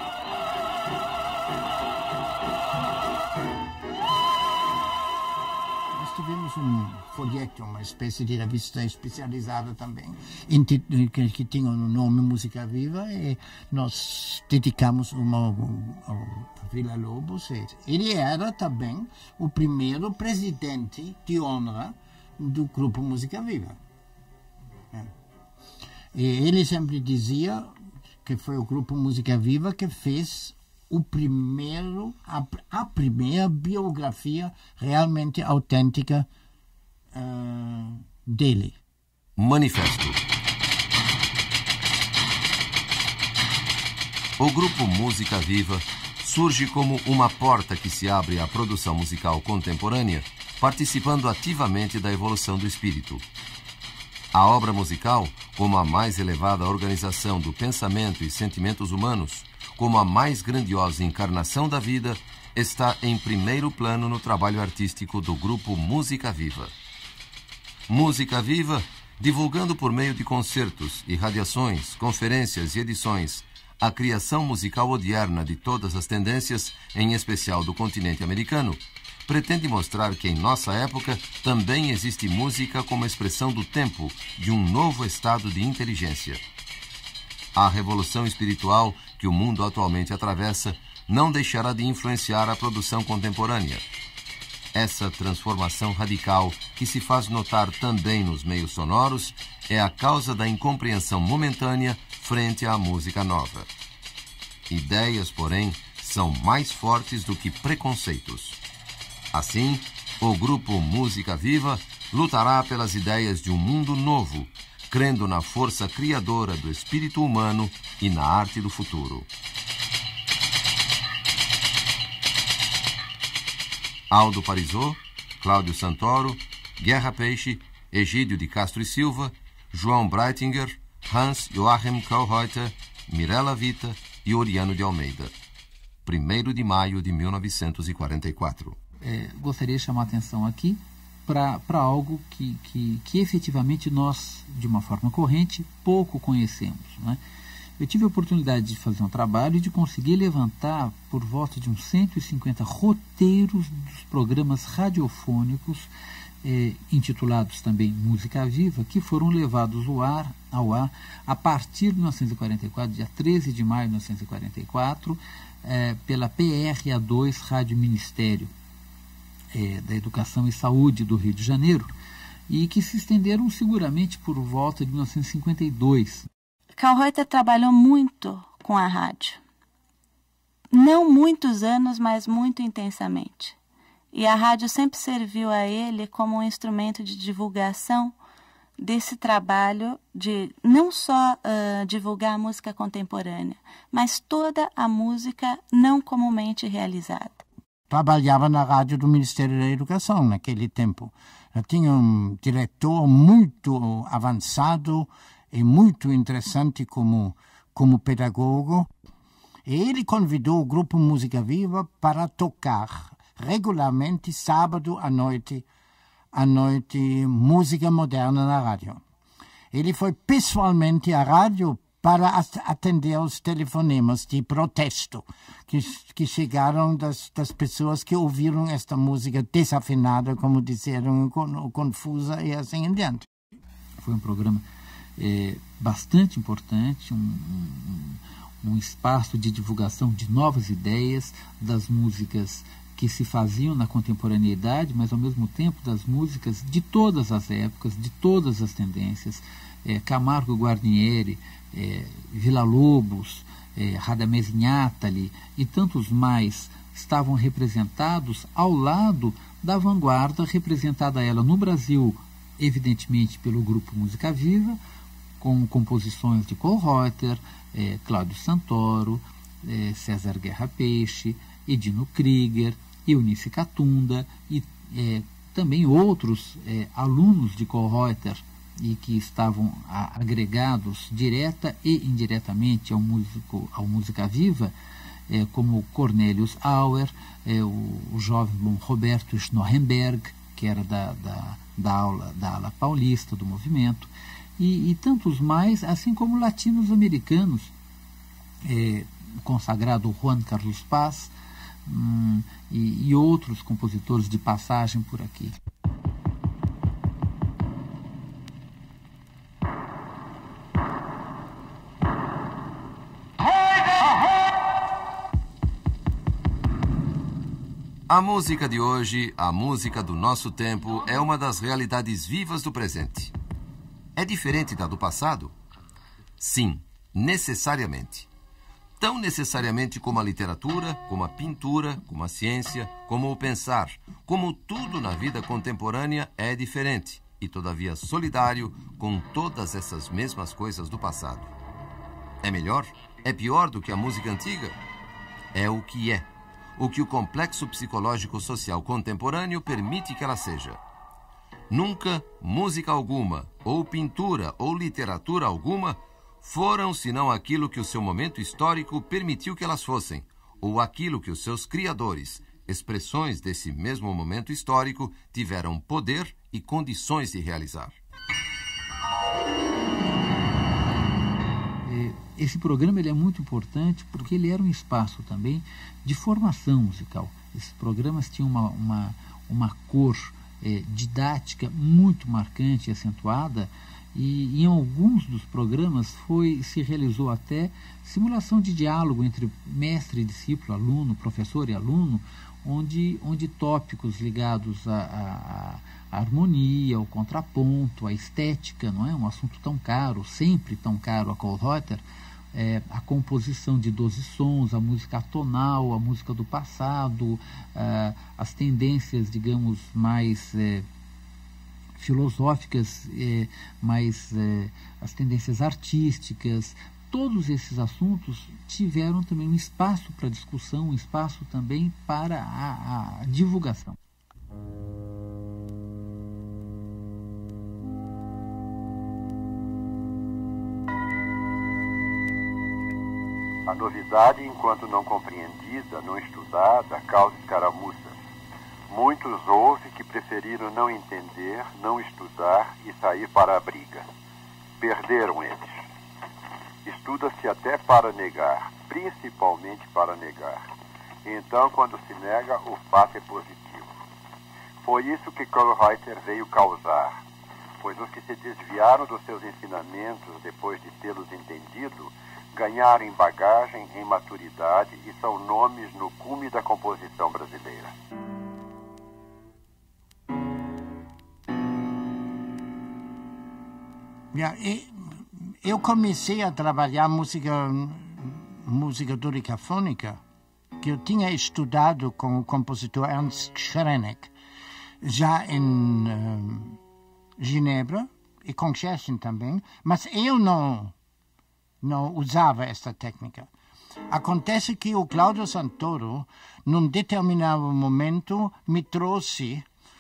Tivemos um folheto, uma espécie de revista especializada também, que, que tinha o nome Música Viva, e nós dedicamos uma ao Villa-Lobos. Ele era também o primeiro presidente de honra do grupo Música Viva. E ele sempre dizia que foi o grupo Música Viva que fez o primeiro, a, a primeira biografia realmente autêntica uh, dele. Manifesto. O grupo Música Viva surge como uma porta que se abre à produção musical contemporânea, participando ativamente da evolução do espírito. A obra musical, como a mais elevada organização do pensamento e sentimentos humanos, como a mais grandiosa encarnação da vida, está em primeiro plano no trabalho artístico do grupo Música Viva. Música Viva, divulgando por meio de concertos, irradiações, conferências e edições a criação musical odierna de todas as tendências, em especial do continente americano, pretende mostrar que em nossa época também existe música como expressão do tempo, de um novo estado de inteligência. A revolução espiritual que o mundo atualmente atravessa não deixará de influenciar a produção contemporânea. Essa transformação radical, que se faz notar também nos meios sonoros, é a causa da incompreensão momentânea frente à música nova. Ideias, porém, são mais fortes do que preconceitos. Assim, o grupo Música Viva lutará pelas ideias de um mundo novo, crendo na força criadora do espírito humano e na arte do futuro. Aldo Parisot, Cláudio Santoro, Guerra Peixe, Egídio de Castro e Silva, João Breitinger, Hans Joachim Kauheuter, Mirella Vita e Oriano de Almeida. primeiro de maio de mil novecentos e quarenta e quatro. É, gostaria de chamar a atenção aqui para algo que, que, que efetivamente nós, de uma forma corrente, pouco conhecemos. Né? Eu tive a oportunidade de fazer um trabalho e de conseguir levantar por volta de uns cento e cinquenta roteiros dos programas radiofônicos, eh, intitulados também Música Viva, que foram levados ao ar, ao ar a partir de mil novecentos e quarenta e quatro, dia treze de maio de mil novecentos e quarenta e quatro, eh, pela P R A dois Rádio Ministério É, da Educação e Saúde do Rio de Janeiro, e que se estenderam seguramente por volta de mil novecentos e cinquenta e dois. Kauheuter trabalhou muito com a rádio. Não muitos anos, mas muito intensamente. E a rádio sempre serviu a ele como um instrumento de divulgação desse trabalho de não só uh, divulgar a música contemporânea, mas toda a música não comumente realizada. Trabalhava na rádio do Ministério da Educação naquele tempo. Eu tinha um diretor muito avançado e muito interessante como, como pedagogo. E ele convidou o grupo Música Viva para tocar regularmente, sábado à noite, à noite, música moderna na rádio. Ele foi pessoalmente à rádio para atender os telefonemas de protesto que, que chegaram das, das pessoas que ouviram esta música desafinada, como disseram, confusa e assim em diante. Foi um programa é, bastante importante, um, um, um espaço de divulgação de novas ideias, das músicas que se faziam na contemporaneidade, mas ao mesmo tempo das músicas de todas as épocas, de todas as tendências. É, Camargo Guarnieri, é, Villa-Lobos, é, Radamés Inátali e tantos mais estavam representados ao lado da vanguarda, representada ela no Brasil, evidentemente pelo grupo Música Viva, com composições de Kohlreuter, é, Cláudio Santoro, é, César Guerra Peixe, Edino Krieger, Eunice Catunda e é, também outros é, alunos de Kohlreuter e que estavam a, agregados direta e indiretamente ao, músico, ao Música Viva, é, como Cornelius Auer, é, o, o jovem Roberto Schnorrenberg, que era da, da, da, aula, da ala paulista do movimento, e, e tantos mais, assim como latinos-americanos, é, consagrado Juan Carlos Paz, Hum, e, e outros compositores de passagem por aqui. A música de hoje, a música do nosso tempo, é uma das realidades vivas do presente. É diferente da do passado? Sim, necessariamente. Tão necessariamente como a literatura, como a pintura, como a ciência, como o pensar, como tudo na vida contemporânea é diferente e, todavia, solidário com todas essas mesmas coisas do passado. É melhor? É pior do que a música antiga? É o que é, o que o complexo psicológico social contemporâneo permite que ela seja. Nunca música alguma, ou pintura, ou literatura alguma foram senão aquilo que o seu momento histórico permitiu que elas fossem, ou aquilo que os seus criadores, expressões desse mesmo momento histórico, tiveram poder e condições de realizar. Esse programa ele é muito importante porque ele era um espaço também de formação musical. Esses programas tinham uma, uma, uma cor é, didática muito marcante e acentuada, e em alguns dos programas foi, se realizou até simulação de diálogo entre mestre e discípulo, aluno, professor e aluno, onde, onde tópicos ligados à, à, à harmonia, ao contraponto, à estética, não é? Um assunto tão caro, sempre tão caro a Kohlreuter, é, a composição de doze sons, a música atonal, a música do passado, é, as tendências, digamos, mais é, filosóficas, é, mais é, as tendências artísticas. Todos esses assuntos tiveram também um espaço para discussão, um espaço também para a, a divulgação. A novidade, enquanto não compreendida, não estudada, causa escaramuças. Muitos houve que preferiram não entender, não estudar e sair para a briga. Perderam eles. Estuda-se até para negar, principalmente para negar. Então, quando se nega, o fato é positivo. Foi isso que Kohlreuter veio causar, pois os que se desviaram dos seus ensinamentos depois de tê-los entendido, ganharam em bagagem, em maturidade e são nomes no cume da composição brasileira. Eu comecei a trabalhar música, música dodecafônica, porque eu tinha estudado com o compositor Ernst Krenek, já em um, Genebra, e com Cheshin também, mas eu não, não usava esta técnica. Acontece que o Cláudio Santoro, num determinado momento, me trouxe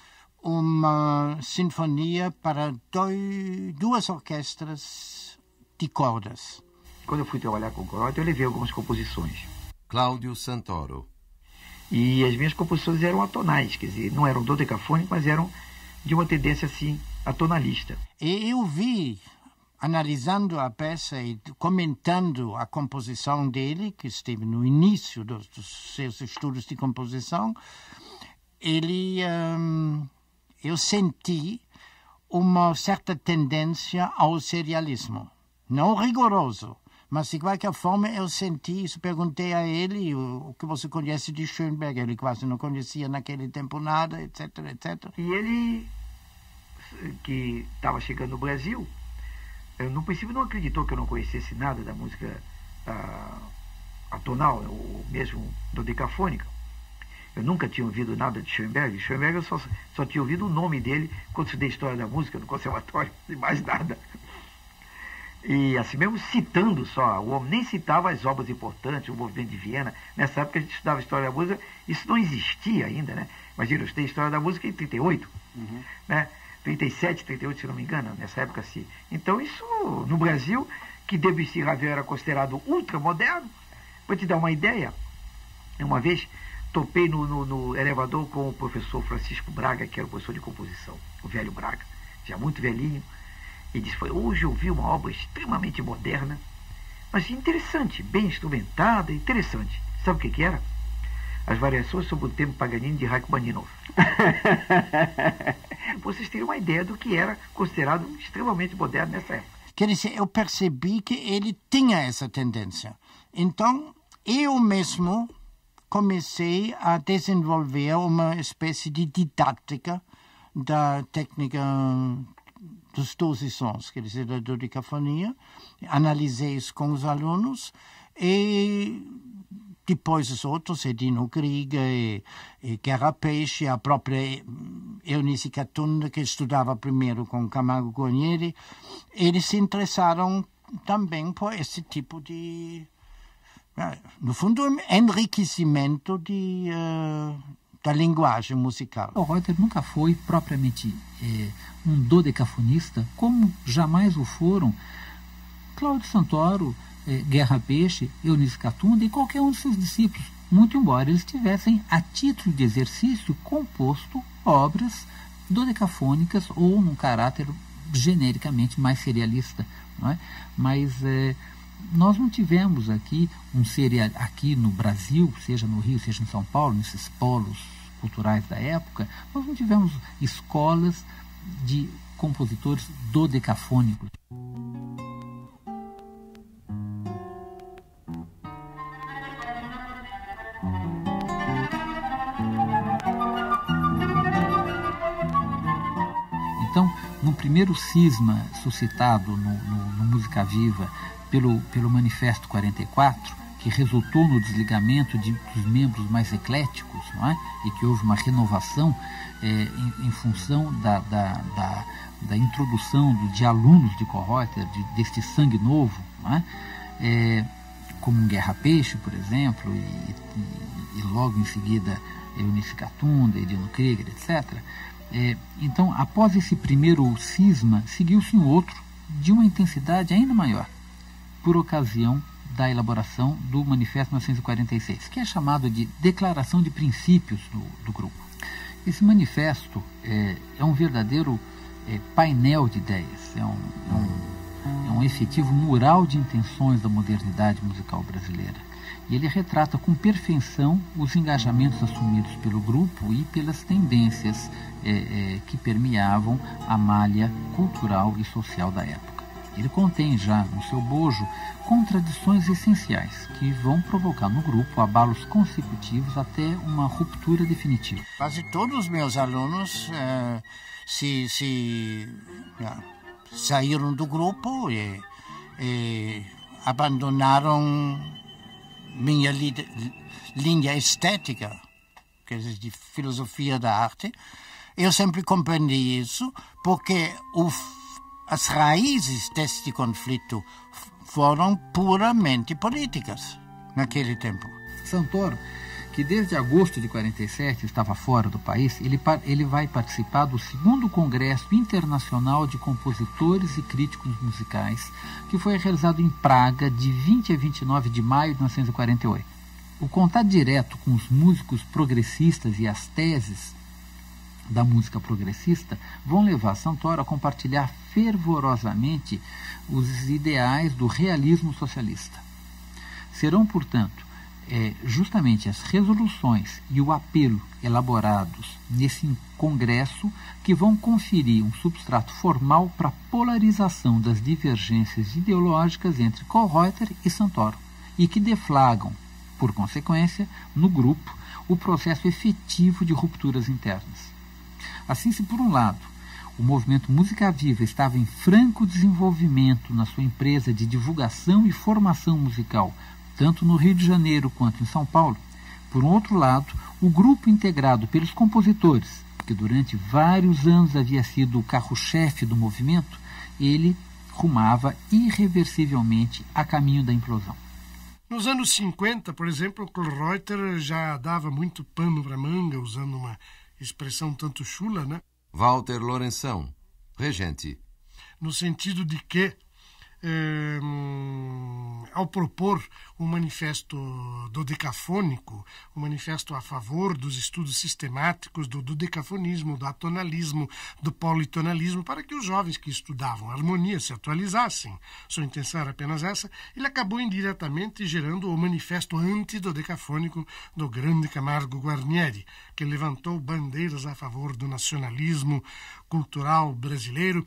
uma sinfonia para dois, duas orquestras de cordas. Quando eu fui trabalhar com o Cláudio, eu levei algumas composições. Cláudio Santoro. E as minhas composições eram atonais, quer dizer, não eram dodecafônicas, mas eram de uma tendência assim, atonalista. E eu vi, analisando a peça e comentando a composição dele, que esteve no início dos, dos seus estudos de composição, ele, um, eu senti uma certa tendência ao serialismo. Não rigoroso, mas de qualquer forma eu senti isso. Perguntei a ele o, o que você conhece de Schoenberg. Ele quase não conhecia naquele tempo nada, etc, etcétera. E ele, que estava chegando no Brasil, eu, no princípio não acreditou que eu não conhecesse nada da música ah, atonal, ou mesmo dodecafônica. Eu nunca tinha ouvido nada de Schoenberg. Schoenberg eu só, só tinha ouvido o nome dele quando estudei História da Música no conservatório, e mais nada. E assim mesmo citando só, o homem nem citava as obras importantes, o movimento de Viena. Nessa época a gente estudava História da Música, isso não existia ainda, né? Imagina, eu estudei História da Música em trinta e oito, uhum. né? trinta e sete, trinta e oito, se não me engano, nessa época sim. Então isso, no Brasil, que Debussy e Ravel era considerado ultramoderno, para te dar uma ideia, uma vez topei no, no, no elevador com o professor Francisco Braga, que era o professor de composição, o velho Braga, já muito velhinho. Ele disse, foi, hoje eu vi uma obra extremamente moderna, mas interessante, bem instrumentada, interessante. Sabe o que que era? As variações sobre o tema Paganini de Rachmaninoff. Vocês terem uma ideia do que era considerado extremamente moderno nessa época. Quer dizer, eu percebi que ele tinha essa tendência. Então, eu mesmo comecei a desenvolver uma espécie de didática da técnica dos doze sons, quer dizer, da dodecafonia. Analisei isso com os alunos e depois os outros, Edino Griga e, e Guerra Peixe, a própria Eunice Catunda, que estudava primeiro com Camargo Guarnieri, eles se interessaram também por esse tipo de, no fundo, enriquecimento de, uh, da linguagem musical. O Reuter nunca foi propriamente é, um dodecafonista, como jamais o foram Cláudio Santoro, é, Guerra Peixe, Eunice Catunda e qualquer um de seus discípulos, muito embora eles tivessem, a título de exercício, composto obras dodecafônicas ou num caráter genericamente mais serialista, não é? Mas é, nós não tivemos aqui um serial aqui no Brasil, seja no Rio, seja em São Paulo, nesses polos culturais da época, nós não tivemos escolas de compositores dodecafônicos. Então, no primeiro cisma suscitado no, no, no Música Viva pelo, pelo Manifesto quarenta e quatro, que resultou no desligamento de, dos membros mais ecléticos, não é? E que houve uma renovação é, em, em função da, da, da, da introdução do, de alunos de Kölreuter, de, deste sangue novo, não é? É, como Guerra Peixe, por exemplo, e, e, e logo em seguida Eunice Catunda, Edino Krieger, etcétera. É, então, após esse primeiro cisma, seguiu-se um outro de uma intensidade ainda maior, por ocasião da elaboração do Manifesto mil novecentos e quarenta e seis, que é chamado de Declaração de Princípios do, do grupo. Esse manifesto é, é um verdadeiro é, painel de ideias, é um, é, um, é um efetivo mural de intenções da modernidade musical brasileira. E ele retrata com perfeição os engajamentos assumidos pelo grupo e pelas tendências é, é, que permeavam a malha cultural e social da época. Ele contém já no seu bojo contradições essenciais que vão provocar no grupo abalos consecutivos até uma ruptura definitiva. Quase todos os meus alunos uh, se, se uh, saíram do grupo e, e abandonaram minha li, linha estética, quer dizer, de filosofia da arte, eu sempre compreendi isso, porque o, as raízes deste conflito foram puramente políticas naquele tempo. Santoro, que desde agosto de quarenta e sete estava fora do país, ele, ele vai participar do segundo Congresso Internacional de Compositores e Críticos Musicais, que foi realizado em Praga de vinte a vinte e nove de maio de mil novecentos e quarenta e oito. O contato direto com os músicos progressistas e as teses da música progressista vão levar Santoro a compartilhar fervorosamente os ideais do realismo socialista. Serão, portanto, é, justamente as resoluções e o apelo elaborados nesse congresso que vão conferir um substrato formal para a polarização das divergências ideológicas entre Kölreuter e Santoro e que deflagram, por consequência, no grupo, o processo efetivo de rupturas internas. Assim, se por um lado o movimento Música Viva estava em franco desenvolvimento na sua empresa de divulgação e formação musical, tanto no Rio de Janeiro quanto em São Paulo, por outro lado, o grupo integrado pelos compositores, que durante vários anos havia sido o carro-chefe do movimento, ele rumava irreversivelmente a caminho da implosão. Nos anos cinquenta, por exemplo, o Kölreuter já dava muito pano para manga, usando uma expressão tanto chula, né? Walter Lourenção, regente. No sentido de que, eh, ao propor um manifesto dodecafônico, um manifesto a favor dos estudos sistemáticos do dodecafonismo, do atonalismo, do politonalismo, para que os jovens que estudavam harmonia se atualizassem, sua intenção era apenas essa, ele acabou indiretamente gerando o manifesto antidodecafônico do grande Camargo Guarnieri, que levantou bandeiras a favor do nacionalismo cultural brasileiro,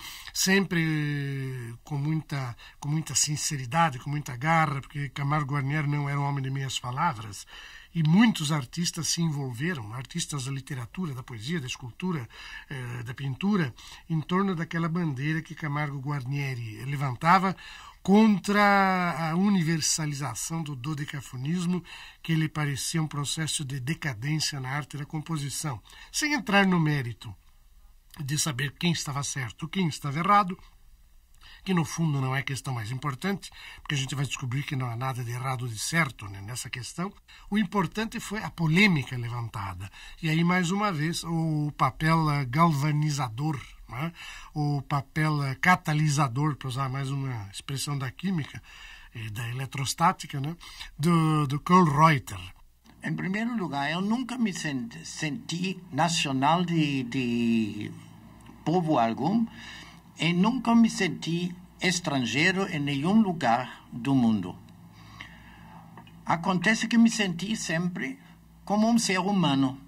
sempre com muita, com muita sinceridade, com muita garra, porque Camargo Guarnieri não era um homem de meias palavras, e muitos artistas se envolveram, artistas da literatura, da poesia, da escultura, eh, da pintura, em torno daquela bandeira que Camargo Guarnieri levantava contra a universalização do dodecafonismo, que lhe parecia um processo de decadência na arte da composição. Sem entrar no mérito de saber quem estava certo, quem estava errado, que no fundo não é a questão mais importante, porque a gente vai descobrir que não há nada de errado ou de certo, né, nessa questão. O importante foi a polêmica levantada. E aí, mais uma vez, o papel galvanizador, né, o papel catalisador, para usar mais uma expressão da química, da eletrostática, né, do, do Kölreuter. Em primeiro lugar, eu nunca me senti, senti nacional de, de povo algum, e nunca me senti estrangeiro em nenhum lugar do mundo. Acontece que me senti sempre como um ser humano.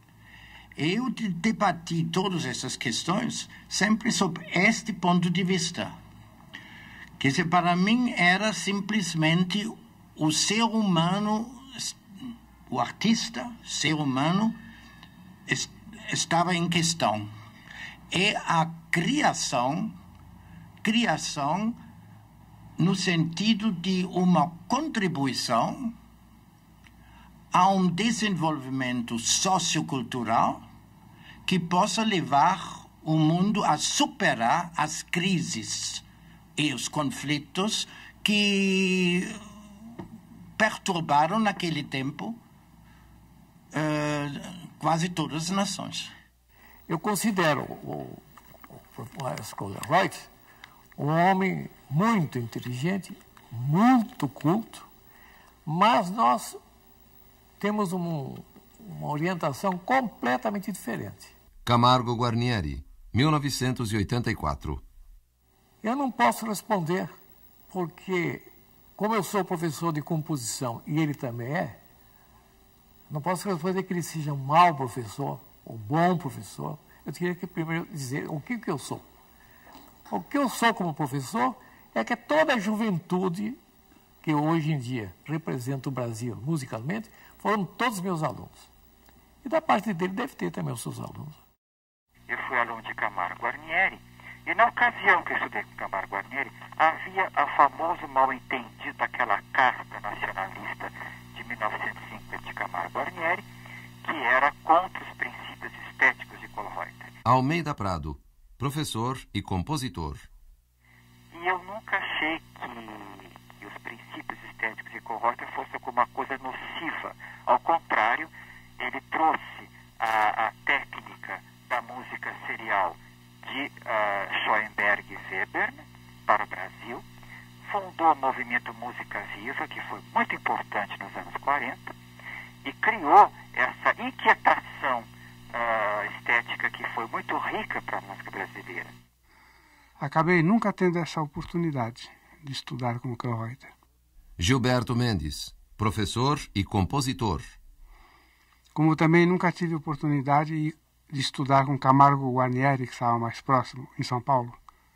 Eu debati todas essas questões sempre sob este ponto de vista, que se para mim era simplesmente o ser humano, o artista, ser humano, estava em questão. É a criação, criação no sentido de uma contribuição a um desenvolvimento sociocultural que possa levar o mundo a superar as crises e os conflitos que perturbaram naquele tempo uh, quase todas as nações. Eu considero o, o, o Kölreuter um homem muito inteligente, muito culto, mas nós temos um, uma orientação completamente diferente. Camargo Guarnieri, mil novecentos e oitenta e quatro. Eu não posso responder, porque como eu sou professor de composição e ele também é, não posso responder que ele seja um mau professor ou bom professor. Eu teria que primeiro dizer o que, que eu sou. O que eu sou como professor é que toda a juventude que hoje em dia representa o Brasil musicalmente foram todos meus alunos. E da parte dele deve ter também os seus alunos. Eu fui aluno de Camargo Guarnieri, e na ocasião que eu estudei com Camargo Guarnieri, havia o famoso mal-entendido daquela casta nacionalista mil novecentos e cinquenta de Camargo Guarnieri, que era contra os princípios estéticos de Kohlreuter. Almeida Prado, professor e compositor. E eu nunca achei que, que os princípios estéticos de Kohlreuter fossem alguma coisa nociva. Ao contrário, ele trouxe a, a técnica da música serial de uh, Schoenberg e Webern para o Brasil, fundou o movimento Música Viva, que foi muito importante nos anos quarenta, e criou essa inquietação uh, estética que foi muito rica para a música brasileira. Acabei nunca tendo essa oportunidade de estudar com Kohlreuter. Gilberto Mendes, professor e compositor. Como também nunca tive oportunidade de estudar com Camargo Guarnieri, que estava mais próximo, em São Paulo.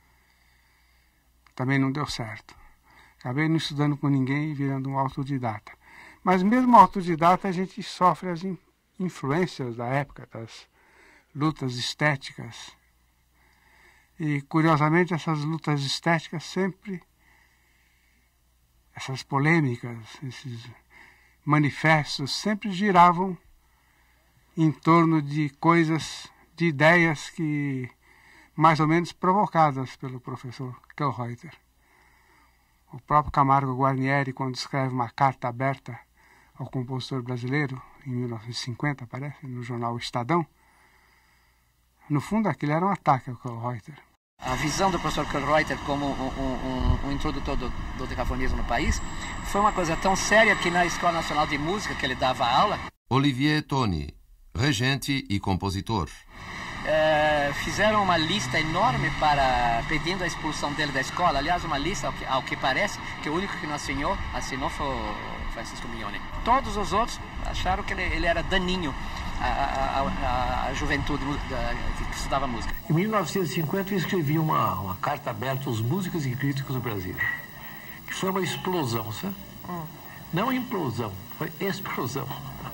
Também não deu certo. Acabei não estudando com ninguém e virando um autodidata. Mas mesmo autodidata, a gente sofre as in- influências da época, das lutas estéticas. E, curiosamente, essas lutas estéticas sempre, essas polêmicas, esses manifestos, sempre giravam em torno de coisas, de ideias que, mais ou menos, provocadas pelo professor Kohlreuter. O próprio Camargo Guarnieri, quando escreve uma carta aberta ao compositor brasileiro, em mil novecentos e cinquenta, parece, no jornal Estadão, no fundo aquilo era um ataque ao Kohlreuter. A visão do professor Kohlreuter como um, um, um introdutor do, do decafonismo no país foi uma coisa tão séria que na Escola Nacional de Música, que ele dava aula... Olivier Toni, regente e compositor. É, fizeram uma lista enorme para pedindo a expulsão dele da escola. Aliás, uma lista, ao que, ao que parece, que o único que não assinou, assinou foi o Francisco Mignone. Todos os outros acharam que ele, ele era daninho à, à, à, à juventude da, que estudava música. Em mil novecentos e cinquenta eu escrevi uma, uma carta aberta aos músicos e críticos do Brasil, que foi uma explosão, sabe? Hum. Não implosão, foi explosão.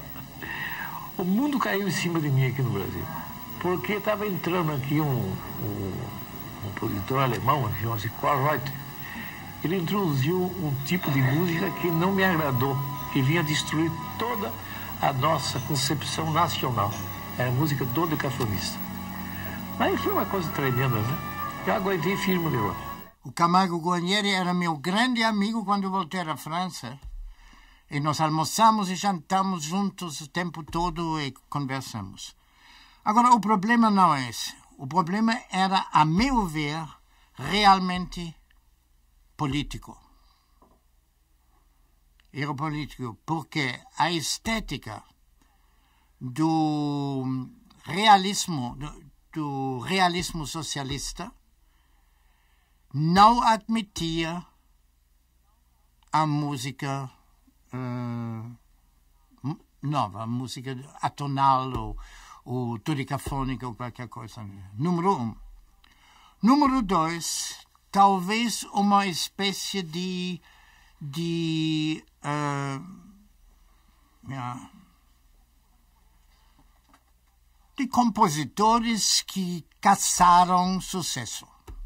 O mundo caiu em cima de mim aqui no Brasil, porque estava entrando aqui um, um, um produtor alemão, chamado Kohlreuter. Ele introduziu um tipo de música que não me agradou, que vinha destruir toda a nossa concepção nacional. Era a música do decafonista. Mas foi uma coisa tremenda, né? Eu aguentei firme de lá. O Camargo Guarnieri era meu grande amigo quando voltei à França. E nós almoçamos e jantamos juntos o tempo todo e conversamos. Agora, o problema não é esse. O problema era, a meu ver, realmente político. Era político porque a estética do realismo, do, do realismo socialista não admitia a música Uh, nova, música atonal ou, ou dodecafônica ou qualquer coisa. Número um. Número dois, talvez uma espécie de de uh, yeah, de compositores que caçaram sucesso.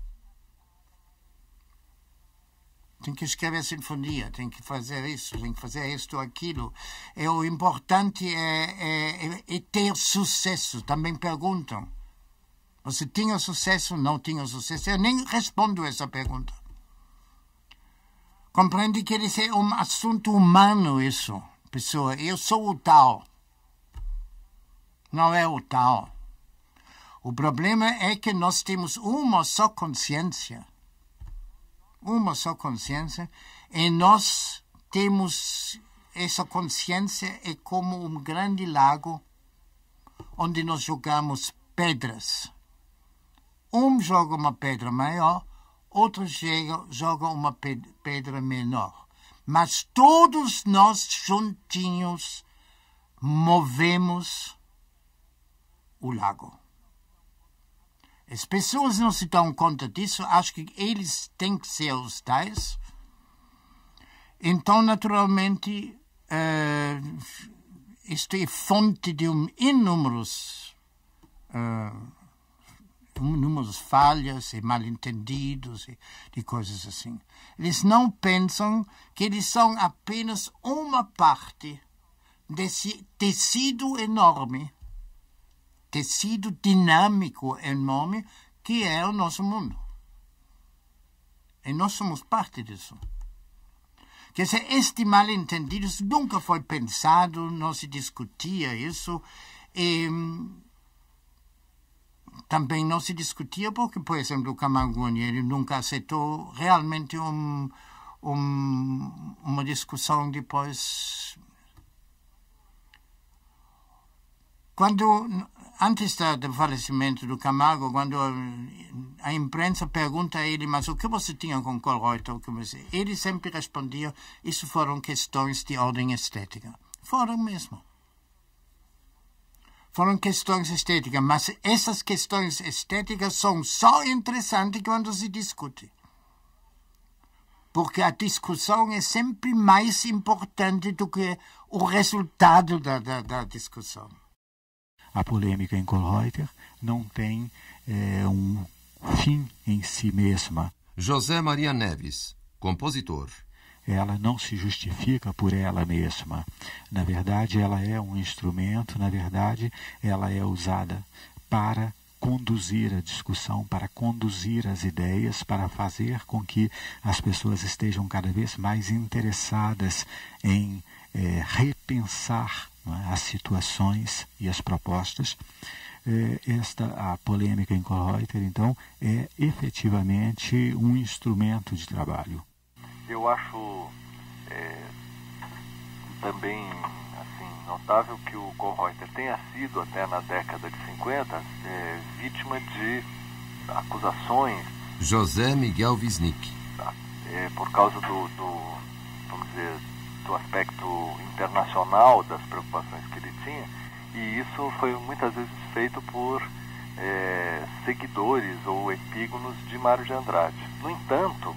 Tem que escrever sinfonia, tem que fazer isso, tem que fazer isto ou aquilo. E o importante é, é, é ter sucesso. Também perguntam. Você tinha sucesso? Não tinha sucesso? Eu nem respondo essa pergunta. Compreende que isso é um assunto humano, isso, pessoa. Eu sou o tal. Não é o tal. O problema é que nós temos uma só consciência. Uma só consciência, e nós temos essa consciência é como um grande lago onde nós jogamos pedras. Um joga uma pedra maior, outro joga uma pedra menor. Mas todos nós juntinhos movemos o lago. As pessoas não se dão conta disso, acham que eles têm que ser os tais. Então, naturalmente, uh, isto é fonte de um inúmeros, uh, inúmeras falhas e mal-entendidos e de coisas assim. Eles não pensam que eles são apenas uma parte desse tecido enorme, tecido dinâmico enorme que é o nosso mundo. E nós somos parte disso. Quer dizer, este mal-entendido nunca foi pensado, não se discutia isso. E também não se discutia porque, por exemplo, o Camargo Guarnieri nunca aceitou realmente um, um, uma discussão depois. Quando, antes do falecimento do Camargo, quando a imprensa pergunta a ele, mas o que você tinha com Kölreuter? Ele sempre respondia, isso foram questões de ordem estética. Foram mesmo. Foram questões estéticas, mas essas questões estéticas são só interessantes quando se discute. Porque a discussão é sempre mais importante do que o resultado da, da, da discussão. A polêmica em Kölreuter não tem é, um fim em si mesma. José Maria Neves, compositor. Ela não se justifica por ela mesma. Na verdade, ela é um instrumento, na verdade, ela é usada para conduzir a discussão, para conduzir as ideias, para fazer com que as pessoas estejam cada vez mais interessadas em é, repensar as situações e as propostas. Esta, a polêmica em Kölreuter, então, é efetivamente um instrumento de trabalho. Eu acho é, também assim, notável que o Kölreuter tenha sido, até na década de cinquenta, é, vítima de acusações. José Miguel Wisnik. É, por causa do, do, vamos dizer, do aspecto internacional das preocupações que ele tinha, e isso foi muitas vezes feito por é, seguidores ou epígonos de Mário de Andrade. No entanto,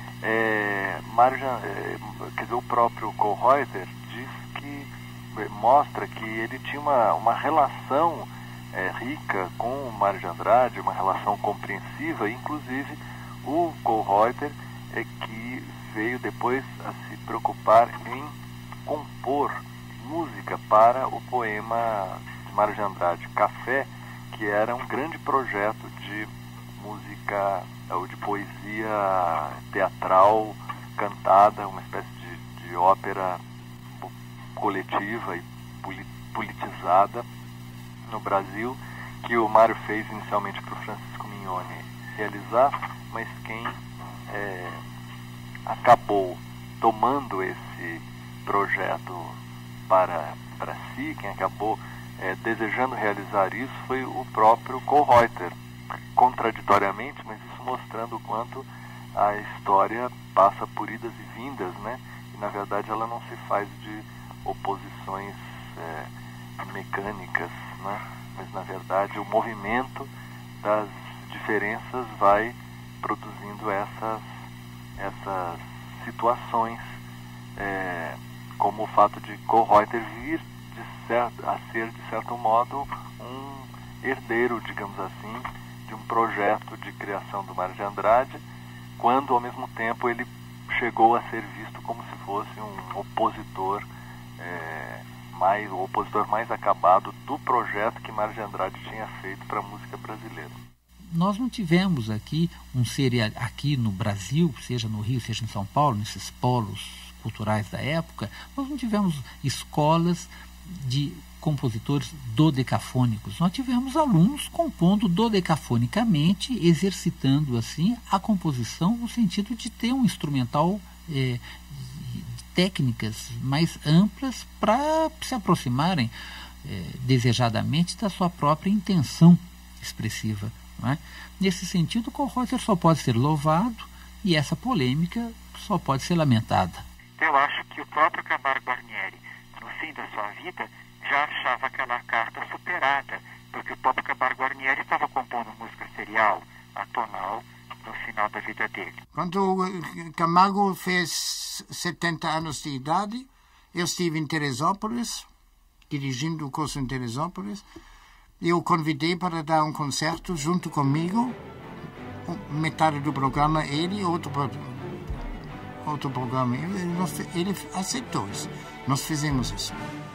é, Mário de, é, quer dizer, o próprio Kölreuter diz que é, mostra que ele tinha uma, uma relação é, rica com o Mário de Andrade, uma relação compreensiva, inclusive o Kölreuter é que veio depois a se preocupar em compor música para o poema de Mário de Andrade, Café, que era um grande projeto de música ou de poesia teatral cantada, uma espécie de, de ópera coletiva e politizada no Brasil, que o Mário fez inicialmente para o Francisco Mignone realizar, mas quem é, acabou tomando esse projeto para, para si, quem acabou é, desejando realizar isso foi o próprio Kölreuter, contraditoriamente, mas isso mostrando o quanto a história passa por idas e vindas, né? E na verdade ela não se faz de oposições é, mecânicas, né? Mas na verdade o movimento das diferenças vai produzindo essas, essas situações, é, como o fato de Kölreuter vir de certo, a ser, de certo modo, um herdeiro, digamos assim, de um projeto de criação do Mário de Andrade, quando, ao mesmo tempo, ele chegou a ser visto como se fosse um opositor, é, mais, o opositor mais acabado do projeto que Mário de Andrade tinha feito para a música brasileira. Nós não tivemos aqui um serial aqui no Brasil, seja no Rio, seja em São Paulo, nesses polos culturais da época, nós não tivemos escolas de compositores dodecafônicos. Nós tivemos alunos compondo dodecafonicamente, exercitando assim a composição no sentido de ter um instrumental, é, técnicas mais amplas para se aproximarem é, desejadamente da sua própria intenção expressiva. Não é? Nesse sentido, o Kölreuter só pode ser louvado e essa polêmica só pode ser lamentada. Eu acho que o próprio Camargo Guarnieri, no fim da sua vida, já achava aquela carta superada, porque o próprio Camargo Guarnieri estava compondo música serial, atonal, no final da vida dele. Quando Camargo fez setenta anos de idade, eu estive em Teresópolis, dirigindo o curso em Teresópolis, eu convidei para dar um concerto junto comigo. Metade do programa ele, outro, outro programa ele. Ele aceitou isso. Nós fizemos isso.